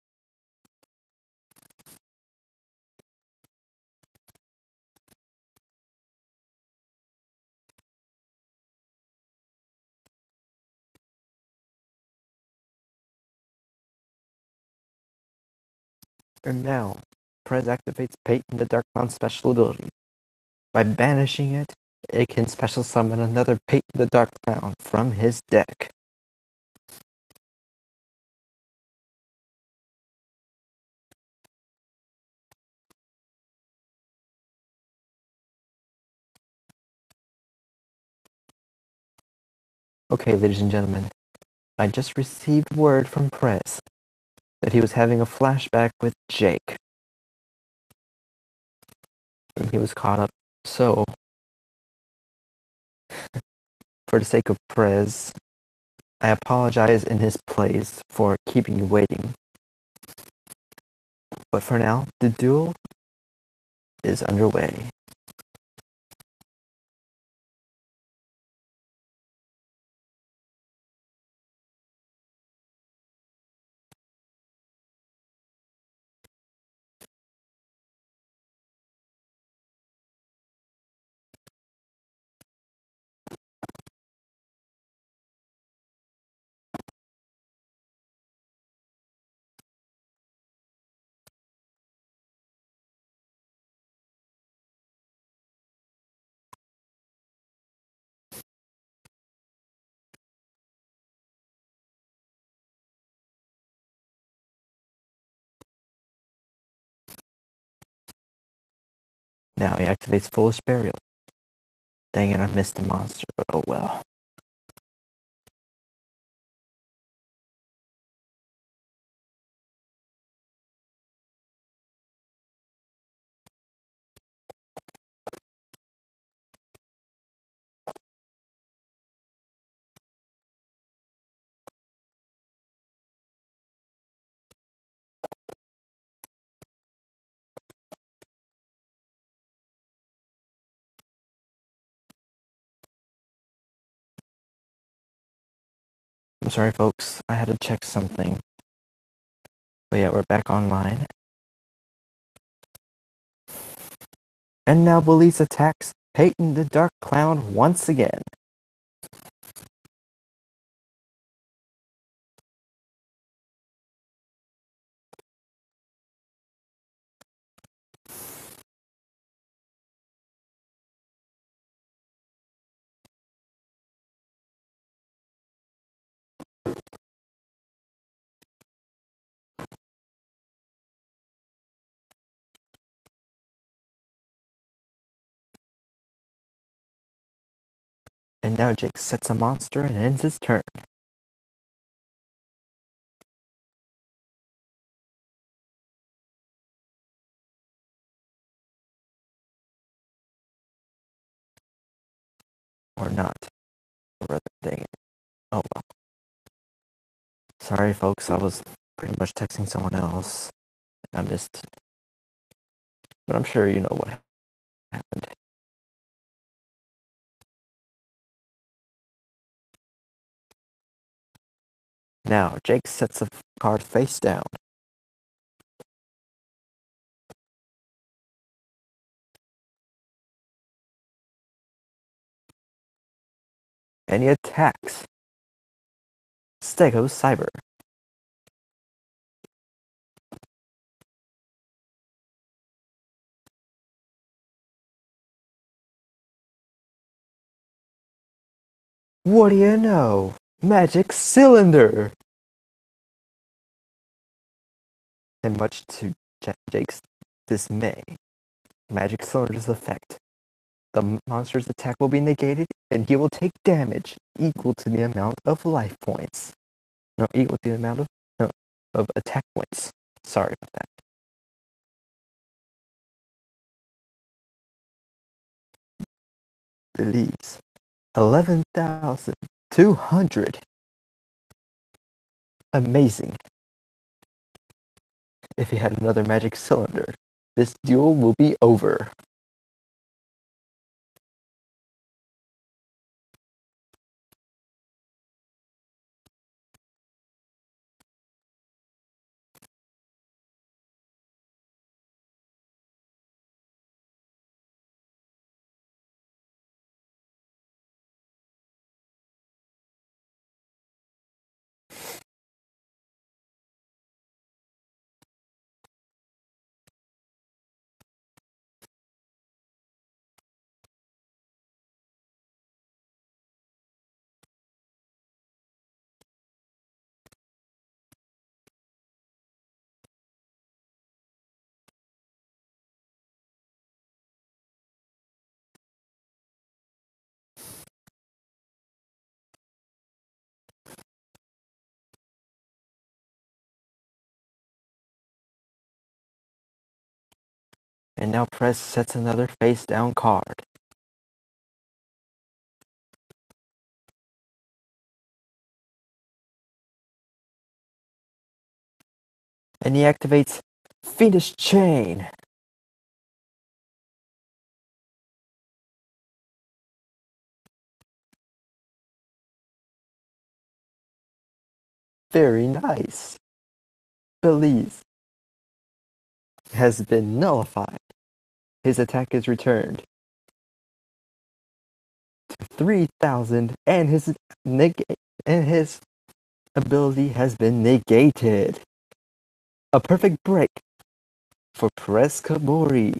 And now Prez activates Peyton the Dark Clown's special ability. By banishing it, it can special summon another Peyton the Dark Clown from his deck. Okay, ladies and gentlemen, I just received word from Prez that he was having a flashback with Jake. And he was caught up. So, for the sake of Prez, I apologize in his place for keeping you waiting. But for now, the duel is underway. Now he activates Foolish Burial. Dang it, I missed the monster, but oh well. I'm sorry, folks. I had to check something. But yeah, we're back online. And now Belize attacks Peyton the Dark Clown once again. And now Jake sets a monster and ends his turn. Or not. Or rather, dang it. Oh well. Sorry, folks, I was pretty much texting someone else. I missed. But I'm sure you know what happened. Now, Jake sets a card face down. And he attacks. Stego Cyber. What do you know? Magic Cylinder! And much to Jake's dismay, Magic Cylinder's effect. The monster's attack will be negated, and he will take damage equal to the amount of life points. No, equal to the amount of no, of attack points. Sorry about that. Believes eleven thousand two hundred. Amazing. If he had another magic cylinder, this duel will be over. And now Prez sets another face down card. And he activates Fiendish Chain. Very nice. Belize has been nullified. His attack is returned to three thousand, and his neg- and his ability has been negated. A perfect break for Prez Koumori.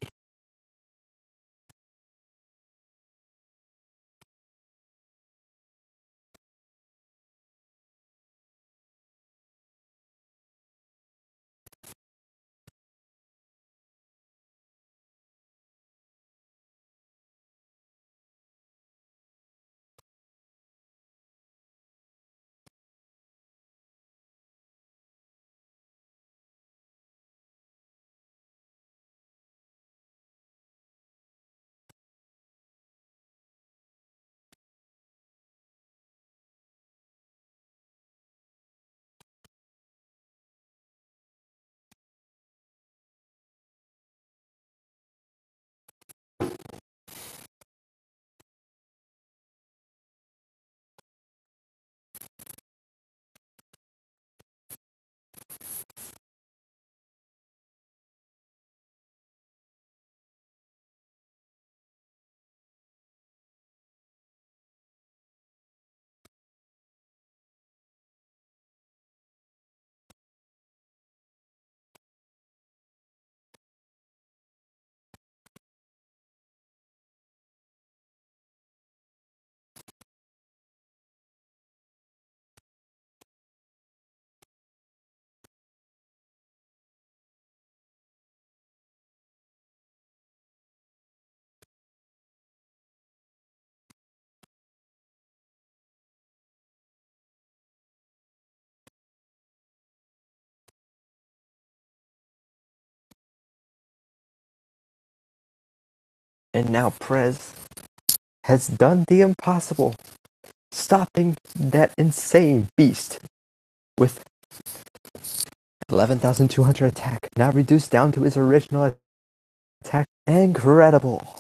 And now Prez has done the impossible, stopping that insane beast with eleven thousand two hundred attack, now reduced down to his original attack. Incredible.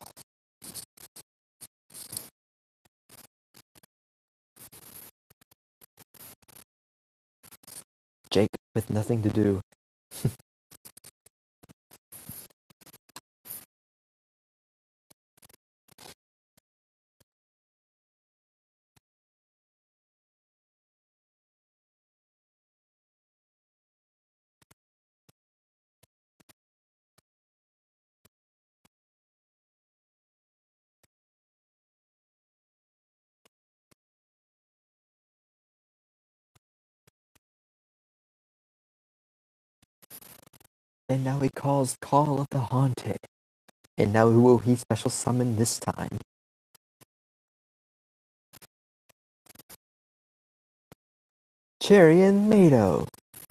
Jake with nothing to do. And now he calls Call of the Haunted. And now who will he special summon this time? Cherry and Mado.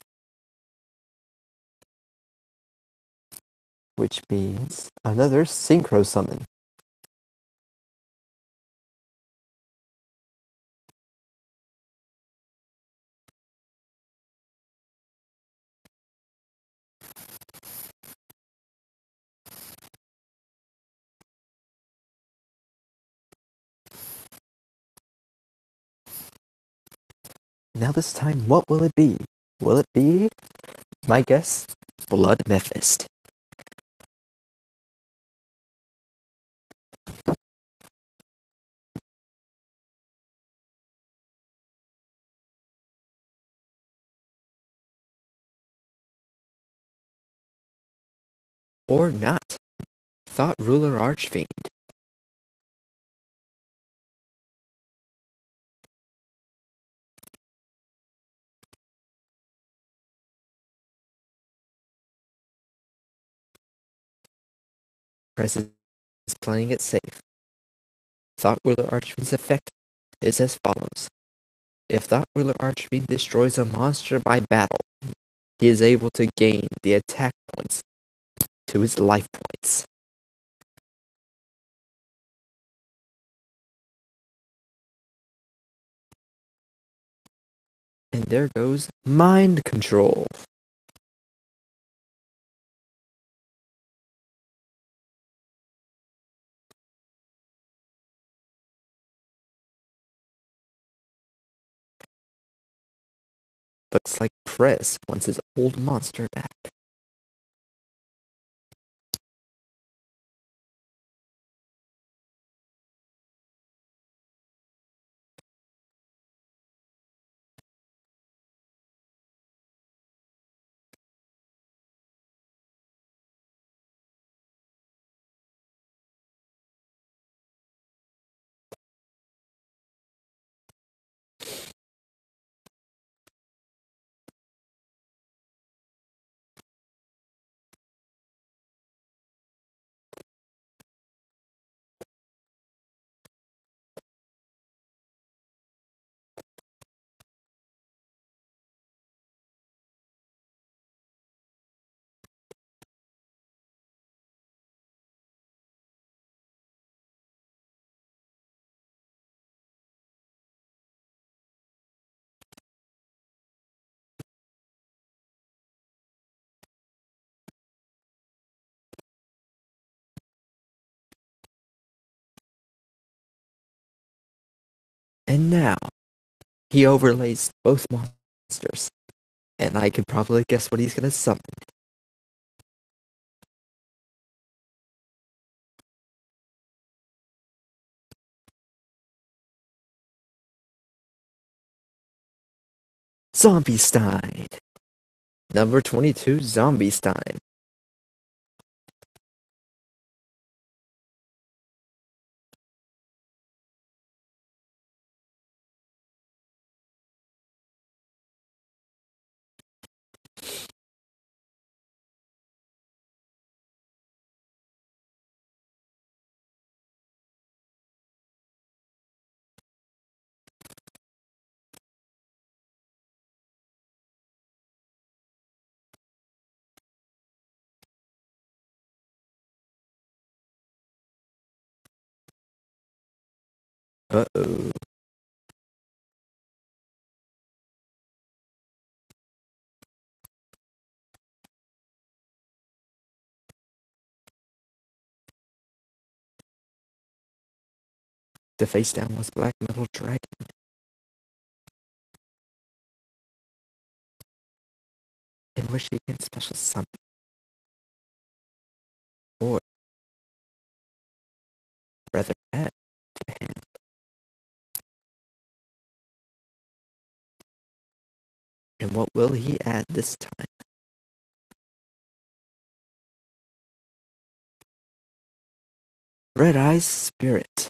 Which means another synchro summon. Now this time, what will it be? Will it be, my guess, Blood Mephist? Or not? Thought Ruler Archfiend. Prez is playing it safe. Thought Ruler Archfiend's effect is as follows. If Thought Ruler Archfiend destroys a monster by battle, he is able to gain the attack points to his life points. And there goes Mind Control. Looks like Prez wants his old monster back. And now, he overlays both monsters. And I can probably guess what he's gonna summon. Zombie Stein. Number twenty-two, Zombie Stein. Uh-oh. The face down was Black Metal Dragon. In which he can special summon. Or rather add to the hand. And what will he add this time? Red Eye's Spirit.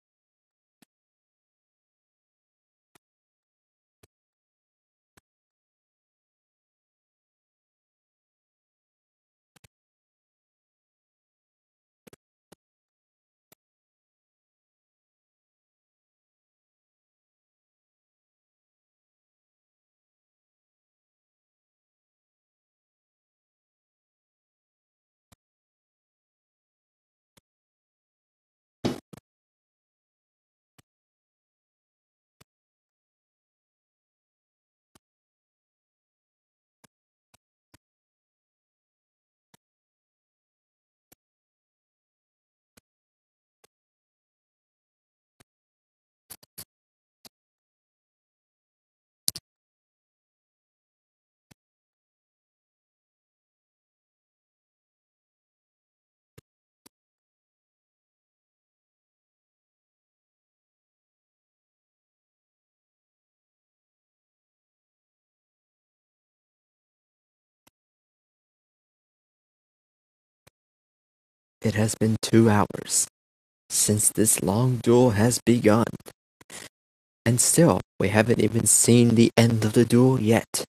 It has been two hours since this long duel has begun. And still, we haven't even seen the end of the duel yet.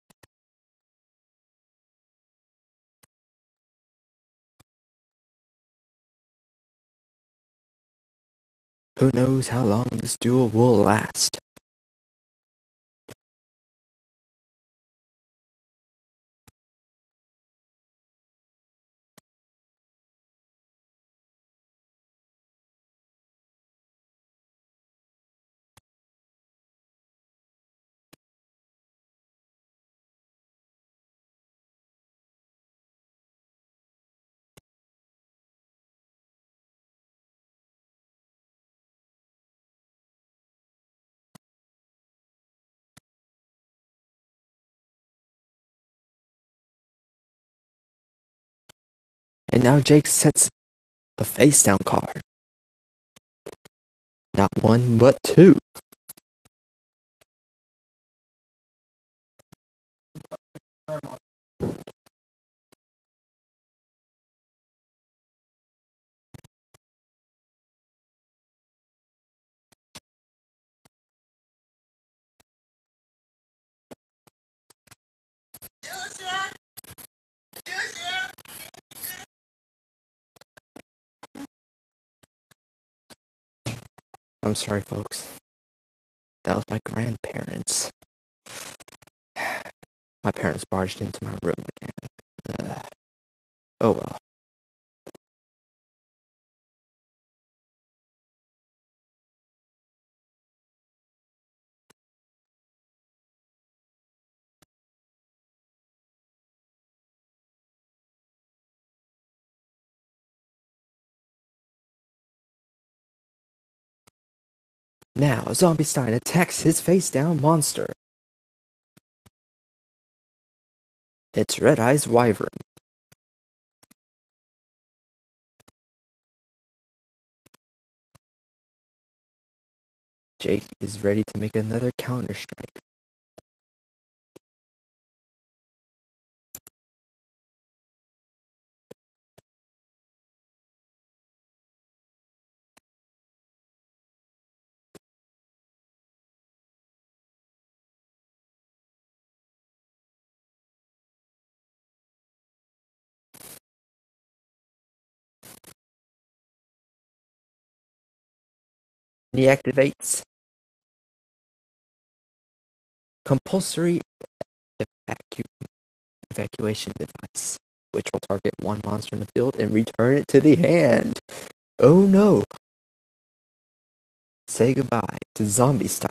Who knows how long this duel will last? And now Jake sets a face down card. Not one, but two. I'm sorry, folks. That was my grandparents. My parents barged into my room again. Uh, oh well. Now, Zombie Stein attacks his face down monster. It's Red Eye's Wyvern. Jake is ready to make another counter strike. He activates compulsory evacu evacuation device, which will target one monster in the field and return it to the hand. Oh no! say goodbye to Zombie Stein.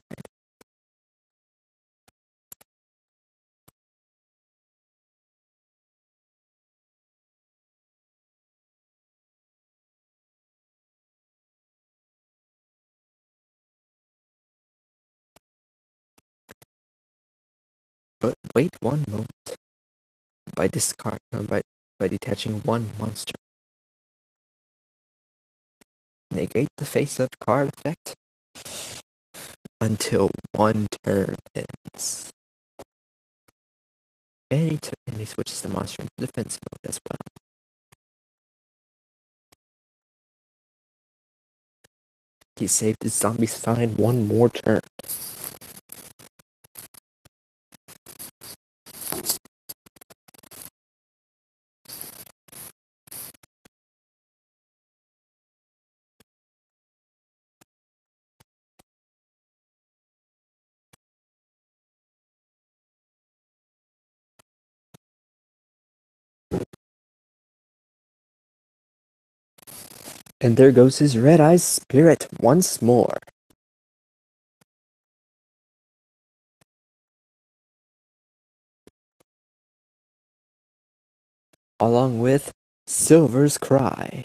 But wait one moment. By discard, uh, by by detaching one monster, negate the face-up card effect until one turn ends. And he, t- and he switches the monster into defense mode as well. He saved his zombie sign one more turn. And there goes his Red Eyes Spirit once more. Along with Silver's Cry.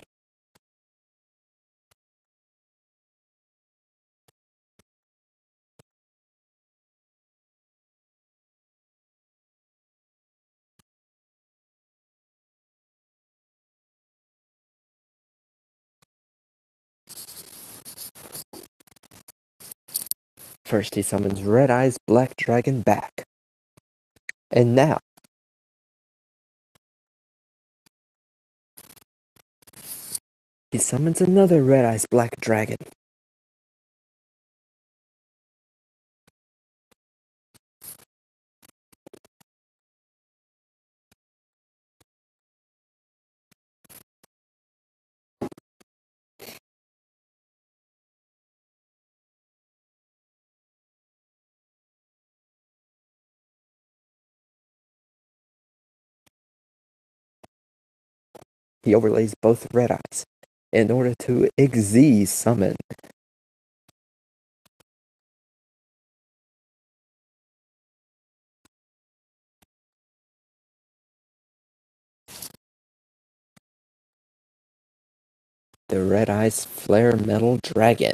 First he summons Red Eyes Black Dragon back. And now he summons another Red Eyes Black Dragon. He overlays both Red Eyes in order to X-Z summon. The Red Eyes Flare Metal Dragon.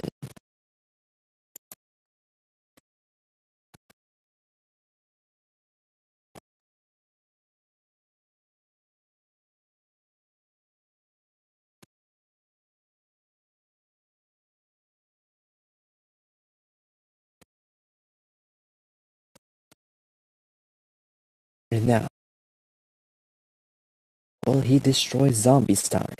And now, will he destroy Zombie Stein?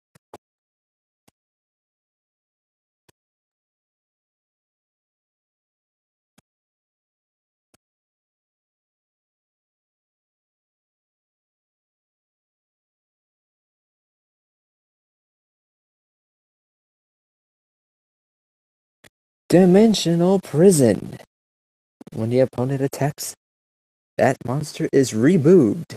Dimensional Prison. When the opponent attacks, that monster is removed.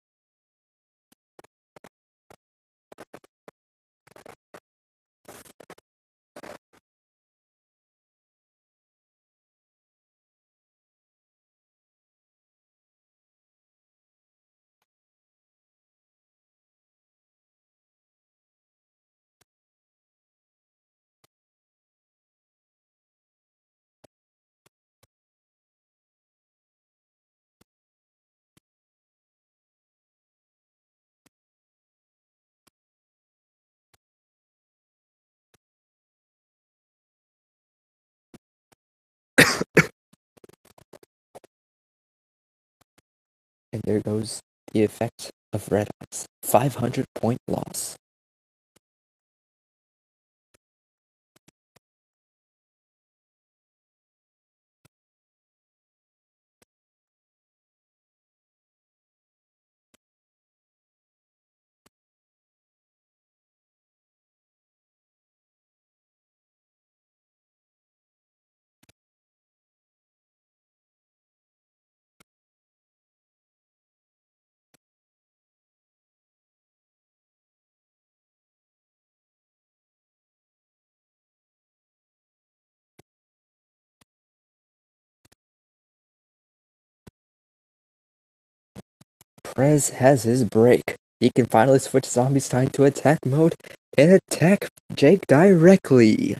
And there goes the effect of Red Eyes. five hundred point loss. Prez has his break. He can finally switch Zombie's time to attack mode and attack Jake directly.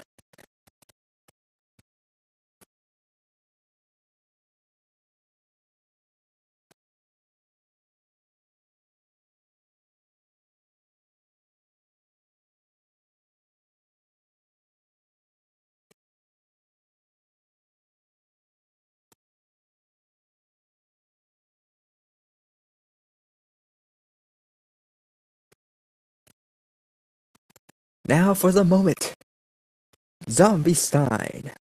Now for the moment. Zombie Stein.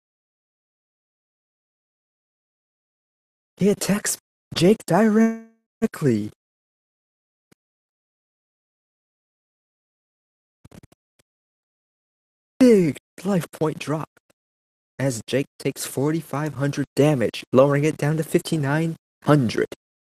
He attacks Jake directly. Big life point drop as Jake takes forty-five hundred damage, lowering it down to fifty-nine hundred.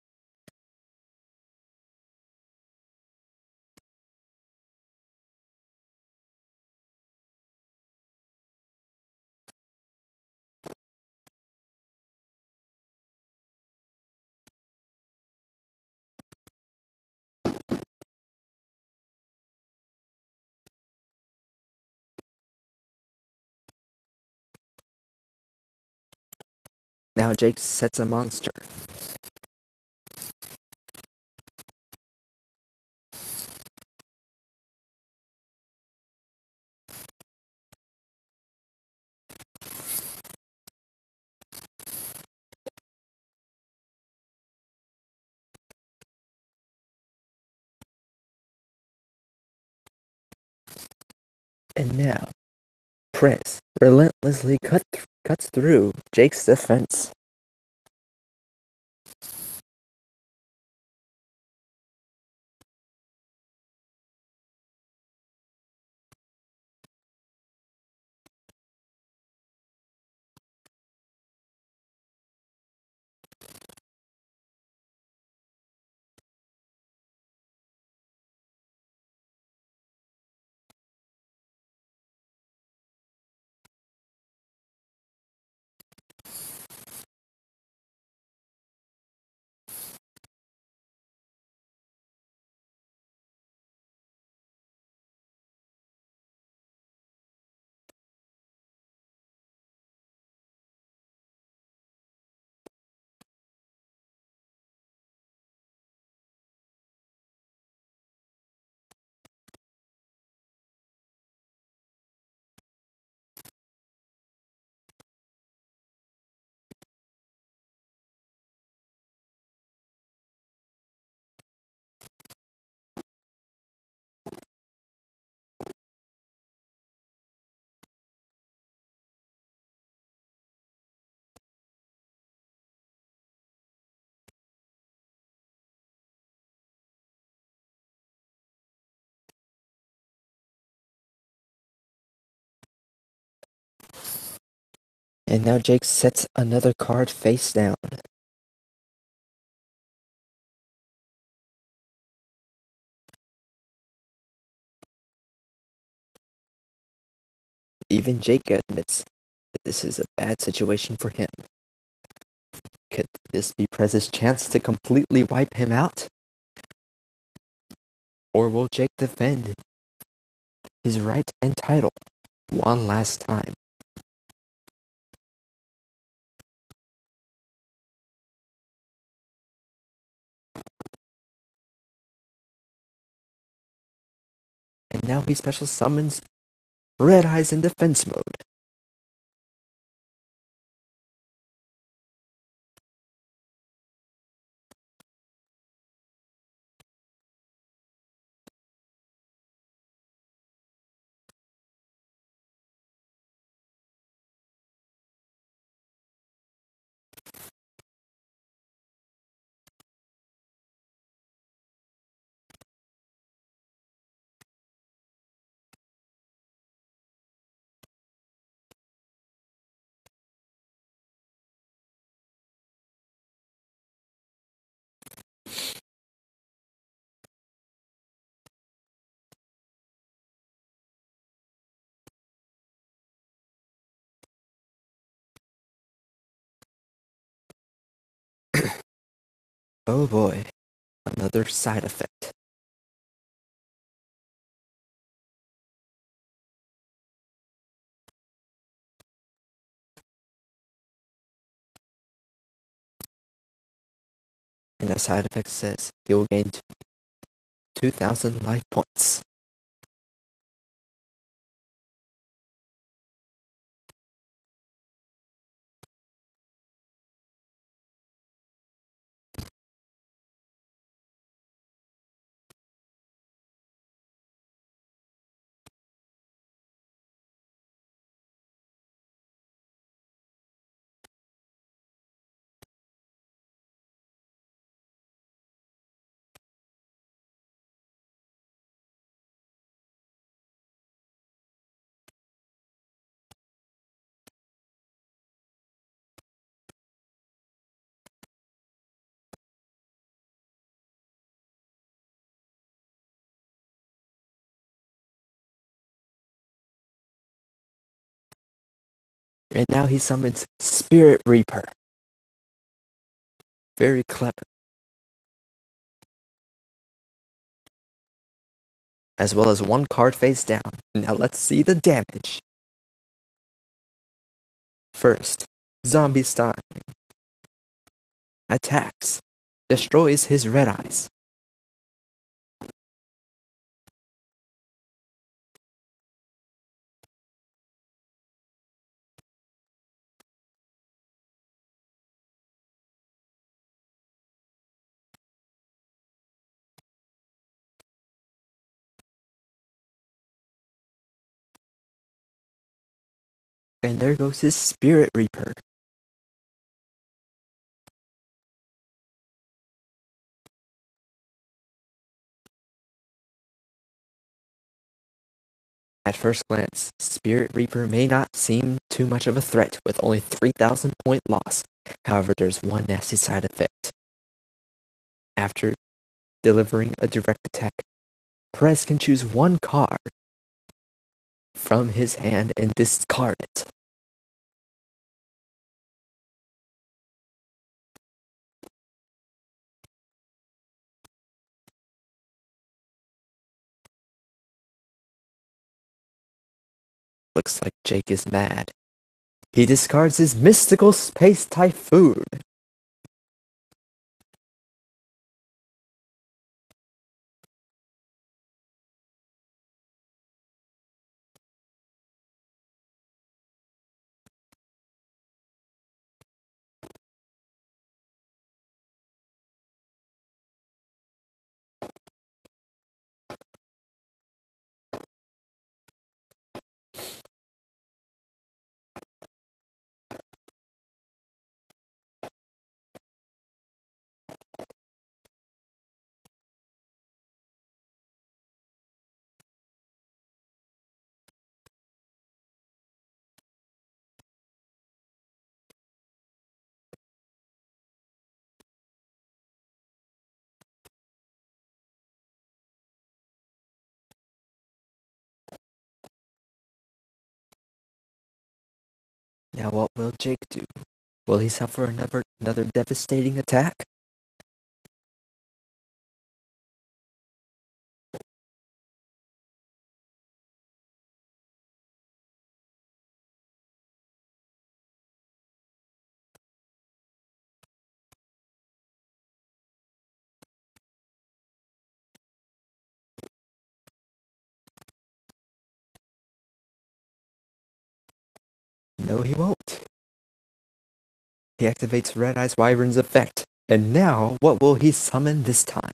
Now Jake sets a monster. And now, Prez relentlessly cut th- cuts through Jake's defense. And now Jake sets another card face down. Even Jake admits that this is a bad situation for him. Could this be Prez's chance to completely wipe him out? Or will Jake defend his right and title one last time? And now he special summons Red Eyes in defense mode. Oh boy. another side effect. And the side effect says he will gain two thousand life points. And now he summons Spirit Reaper. Very clever. As well as one card face down. Now let's see the damage. First, Zombie Stein attacks, destroys his red eyes. And there goes his Spirit Reaper. At first glance, Spirit Reaper may not seem too much of a threat with only three thousand point loss. However, there's one nasty side effect. After delivering a direct attack, Prez can choose one card from his hand and discard it. Looks like Jake is mad. He discards his Mystical Space Typhoon. Now what will Jake do? Will he suffer another, another devastating attack? No, he won't. He activates Red Eyes Wyvern's effect. And now, what will he summon this time?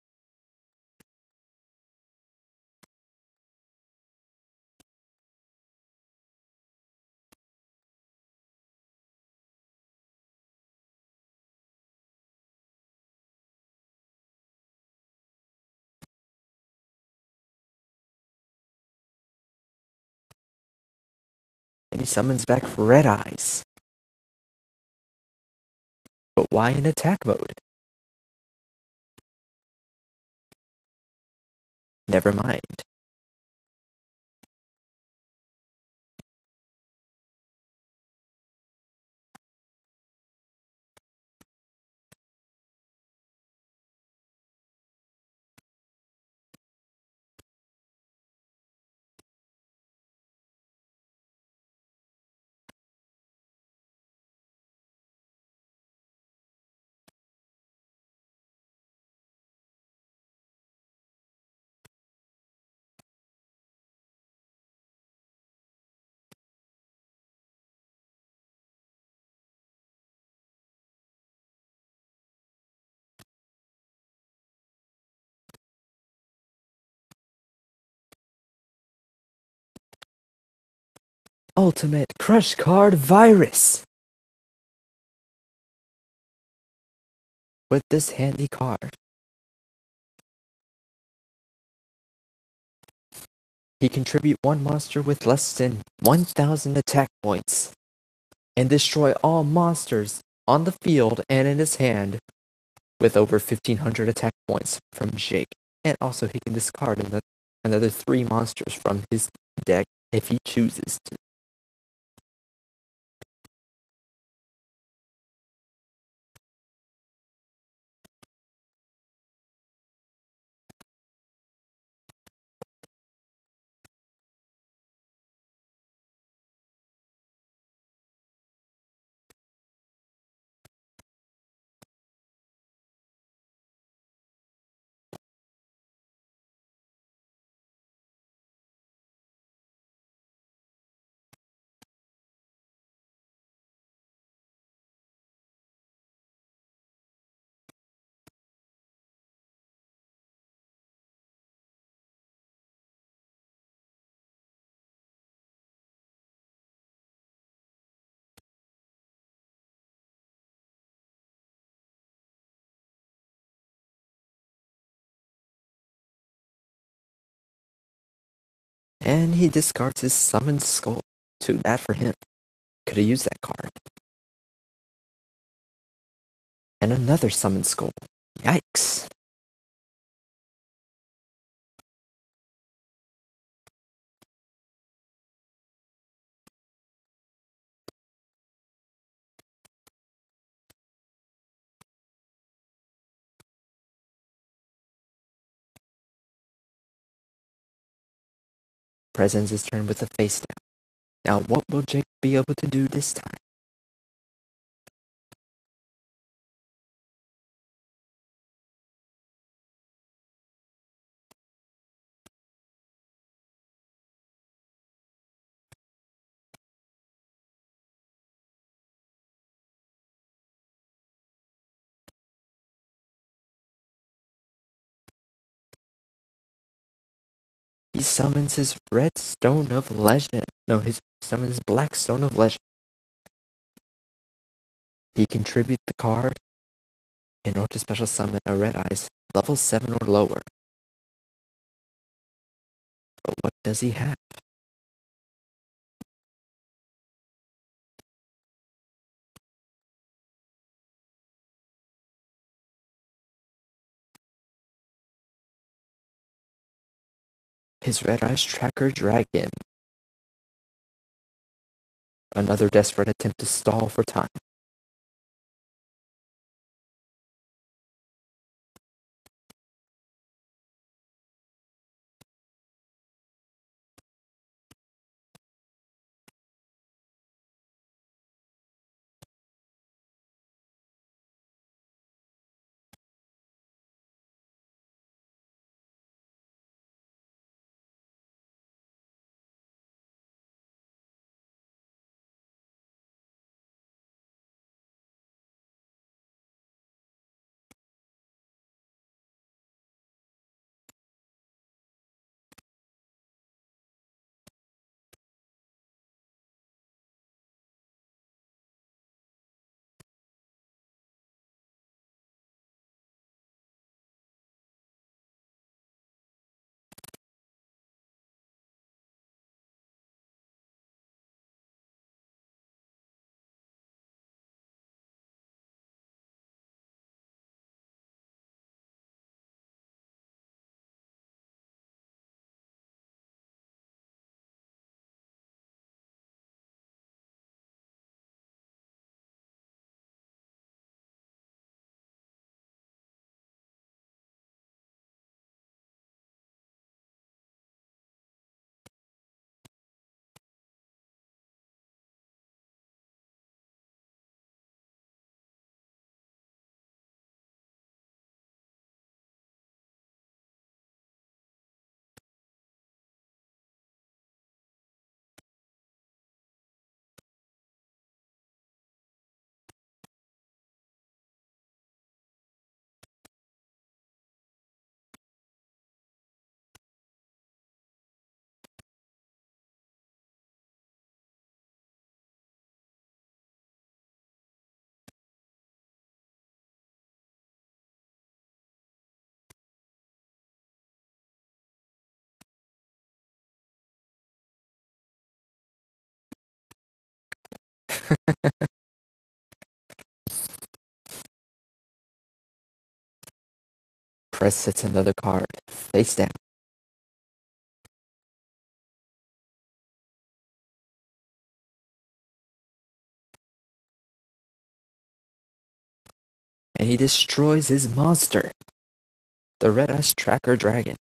And he summons back Red Eyes. But why in attack mode? Never mind. Ultimate Crush Card Virus. With this handy card, he contribute one monster with less than one thousand attack points and destroy all monsters on the field and in his hand with over fifteen hundred attack points from Jake. And also he can discard another, another three monsters from his deck if he chooses to. And he discards his Summoned Skull. Too bad for him. Could have used that card. And another Summoned Skull. Yikes. Prez ends his turn with a face down. Now what will Jake be able to do this time? He summons his Red Stone of Legend. No, he summons Black Stone of Legend. He contributes the card in order to special summon a Red Eyes level seven or lower. But what does he have? His Red Eyes Tracker Dragon. Another desperate attempt to stall for time. Prez sets another card, face down. And he destroys his monster, the Red Ice Tracker Dragon.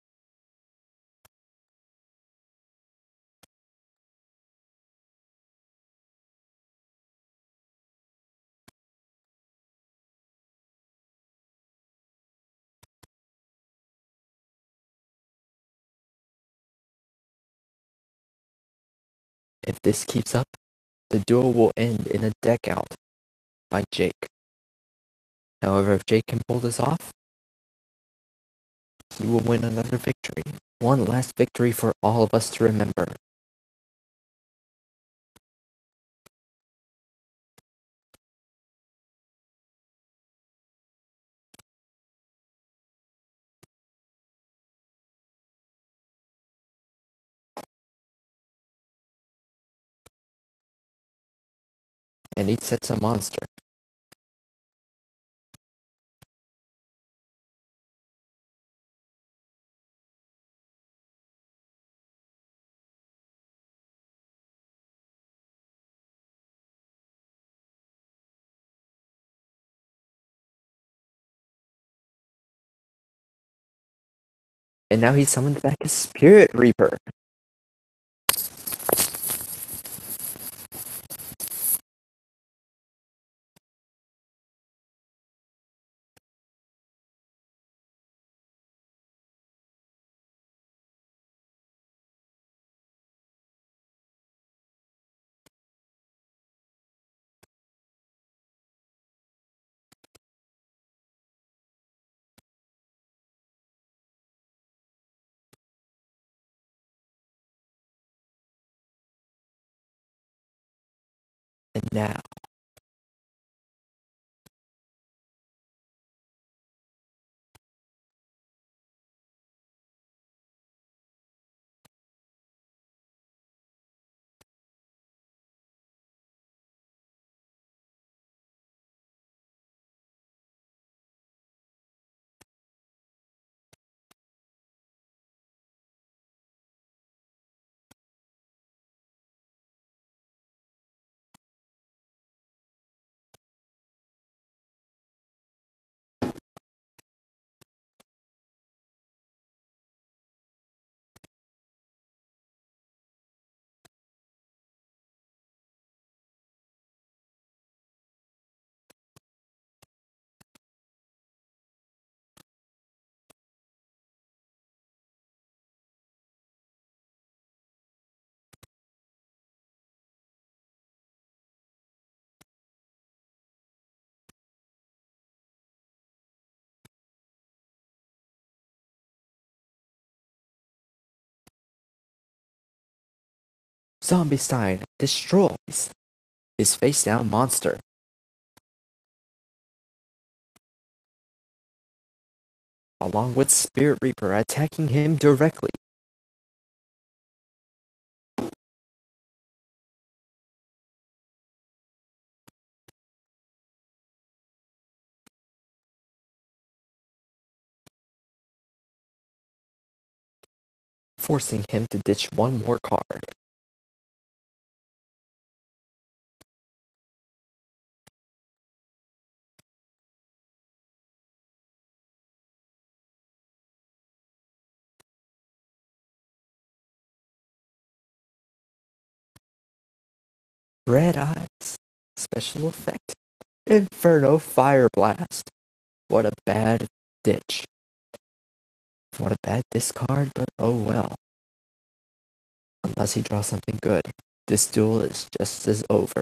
If this keeps up, the duel will end in a deck out by Jake. However, if Jake can pull this off, he will win another victory. One last victory for all of us to remember. And he sets a monster. And now he summoned back his Spirit Reaper. And now, Zombie Stein destroys his face down monster. Along with Spirit Reaper attacking him directly. Forcing him to ditch one more card. Red Eyes. Special effect. Inferno Fire Blast. What a bad ditch. What a bad discard, but oh well. Unless he draws something good, this duel is just as over.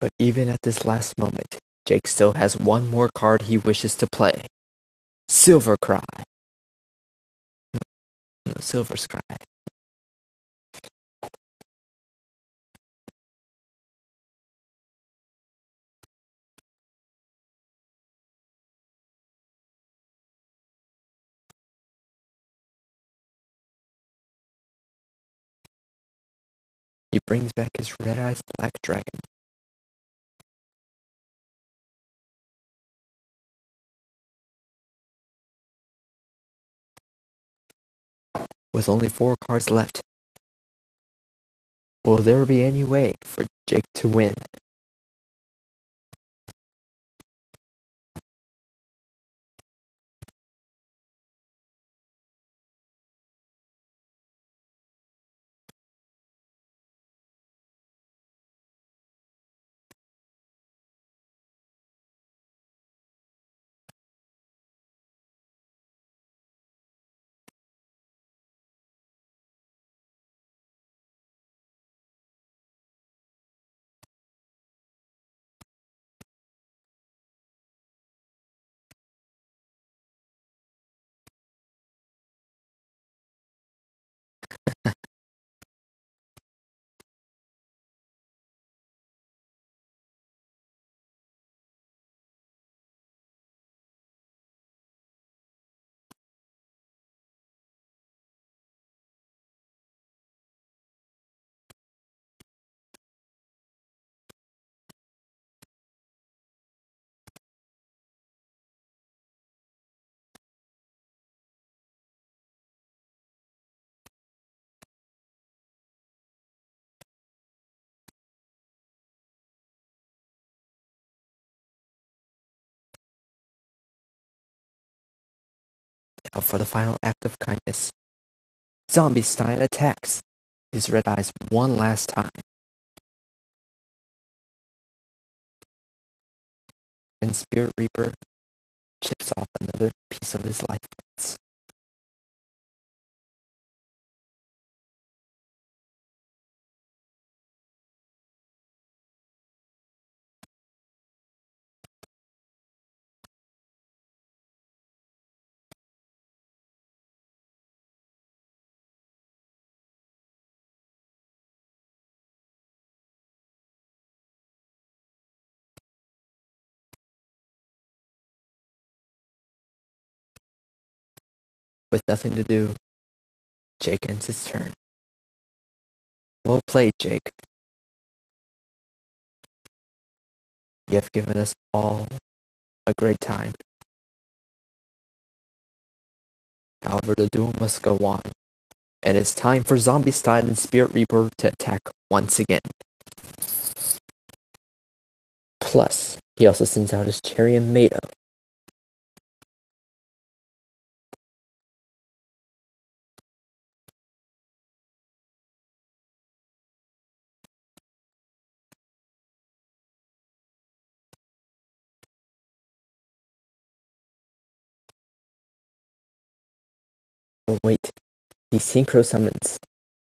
But even at this last moment, Jake still has one more card he wishes to play. Silver Cry. No, Silver Sky. He brings back his Red Eyes Black Dragon. With only four cards left, will there be any way for Jake to win? Now for the final act of kindness. Zombie Stein attacks his Red Eyes one last time. And Spirit Reaper chips off another piece of his life points. With nothing to do, Jake ends his turn. Well played, Jake. You have given us all a great time. However, the duel must go on, and it's time for Zombie Stein and Spirit Reaper to attack once again. Plus, he also sends out his Cherry and Mato. Oh wait, he synchro summons.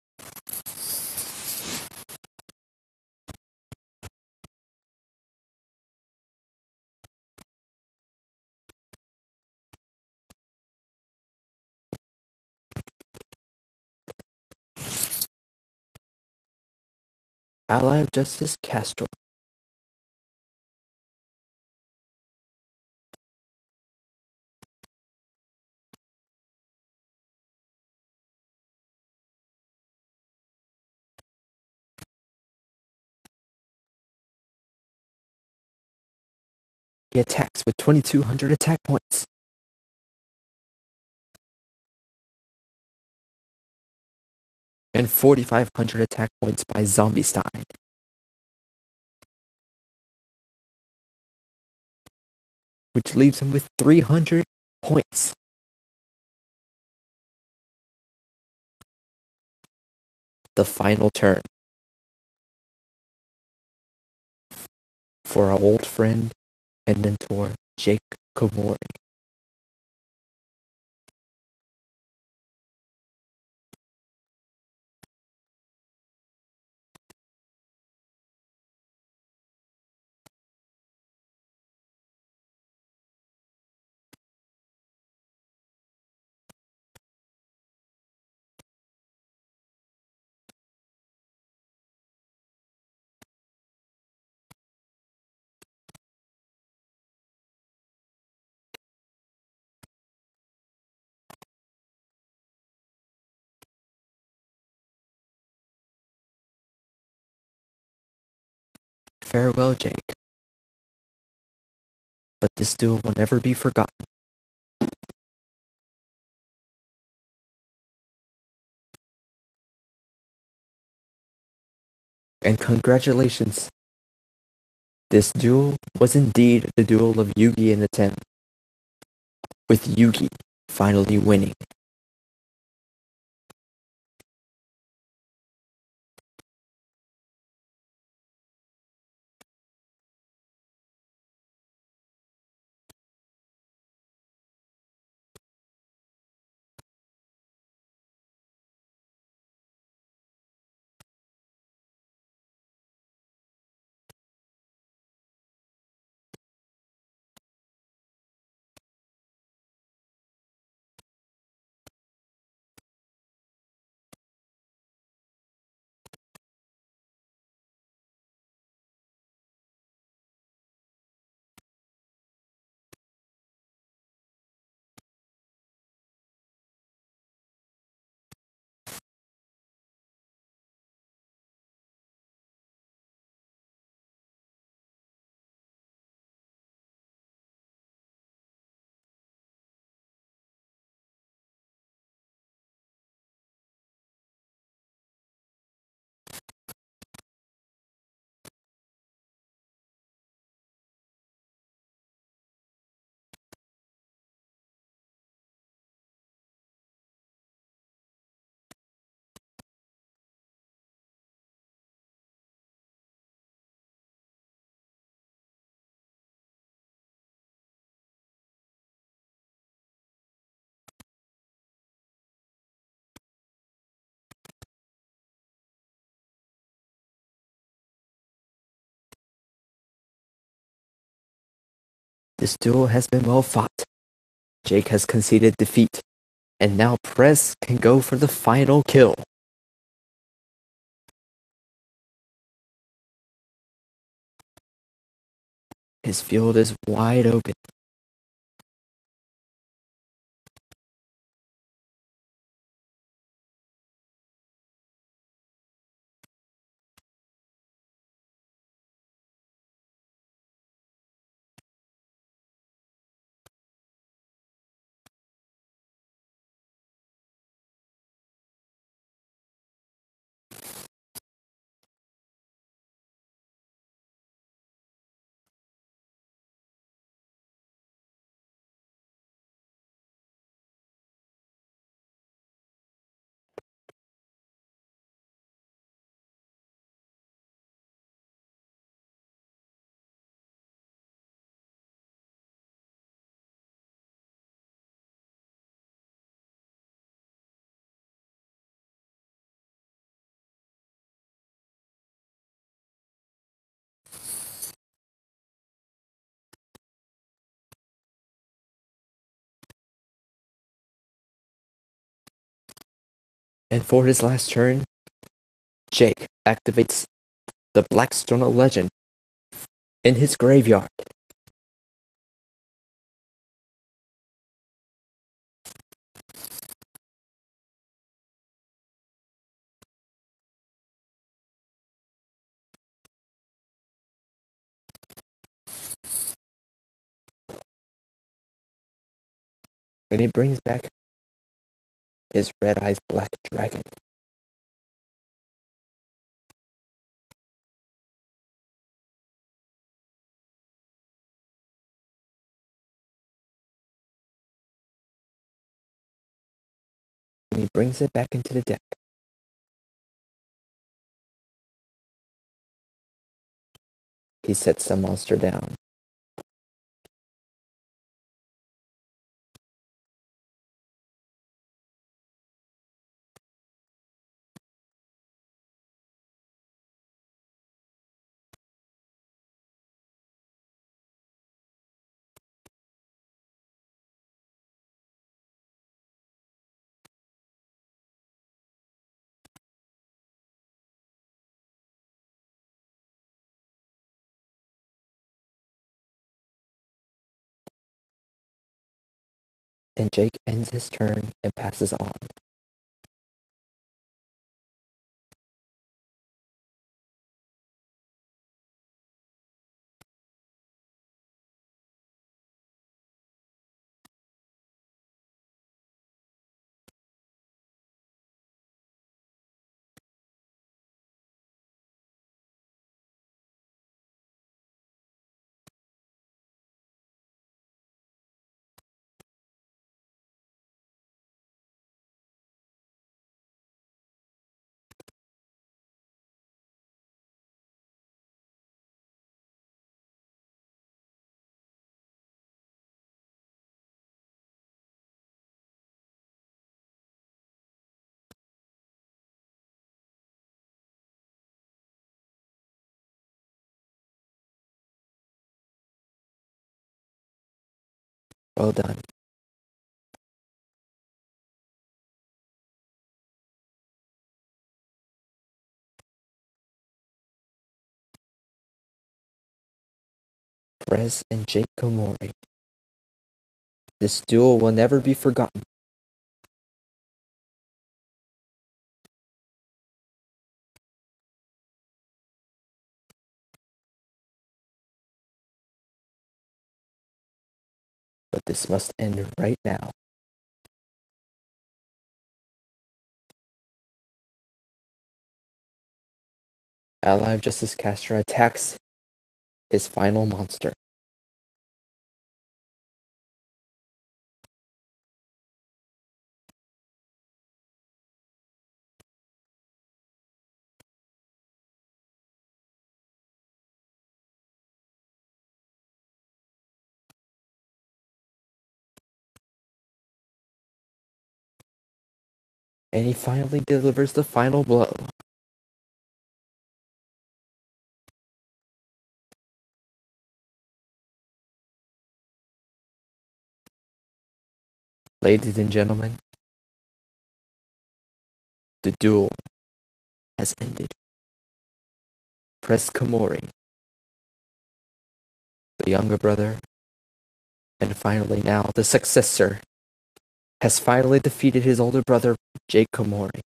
Ally of Justice Castro. He attacks with twenty-two hundred attack points. And forty-five hundred attack points by Zombie Stein. Which leaves him with three hundred points. The final turn. For our old friend and mentor, Jake Koumori. farewell, Jake. But this duel will never be forgotten. And congratulations. This duel was indeed the duel of Yugi and the Ten, with Yugi finally winning. This duel has been well fought. Jake has conceded defeat, and now Prez can go for the final kill. His field is wide open. And for his last turn, Jake activates the Black Stone Legend in his graveyard. And he brings back his Red Eyes Black Dragon. And he brings it back into the deck. He sets the monster down. And Jake ends his turn and passes on. Well done. Prez and Jake Koumori. This duel will never be forgotten. But this must end right now. Ally of Justice Caster attacks his final monster. And he finally delivers the final blow. Ladies and gentlemen, the duel has ended. Prez Koumori, the younger brother, and finally now the successor, has finally defeated his older brother, Jake Koumori.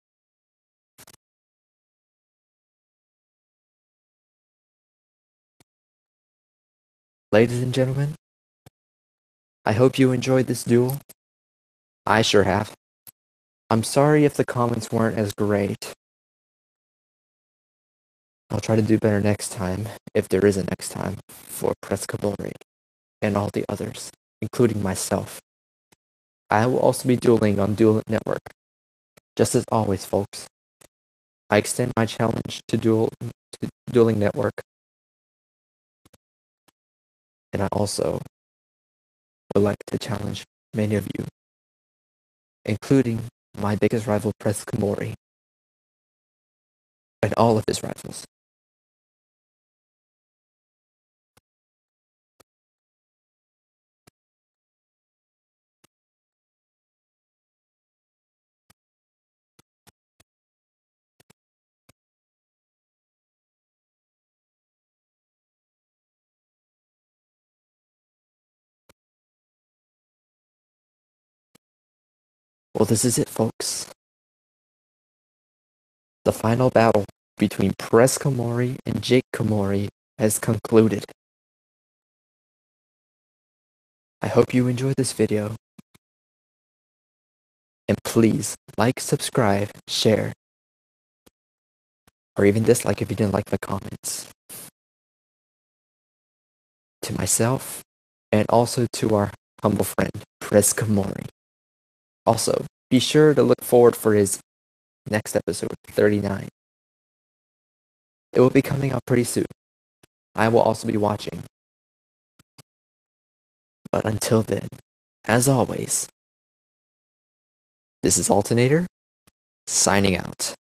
Ladies and gentlemen, I hope you enjoyed this duel. I sure have. I'm sorry if the comments weren't as great. I'll try to do better next time, if there is a next time, for Prez Koumori and all the others, including myself. I will also be dueling on Duel Network. Just as always, folks, I extend my challenge to Duel to Dueling Network, and I also would like to challenge many of you, including my biggest rival, Prez Koumori, and all of his rivals. Well, this is it, folks. The final battle between Prez Koumori and Jake Koumori has concluded. I hope you enjoyed this video. And please like, subscribe, share, or even dislike if you didn't like the comments. To myself, and also to our humble friend, Prez Koumori. Also, be sure to look forward for his next episode, thirty-nine. It will be coming out pretty soon. I will also be watching. But until then, as always, this is Alternator, signing out.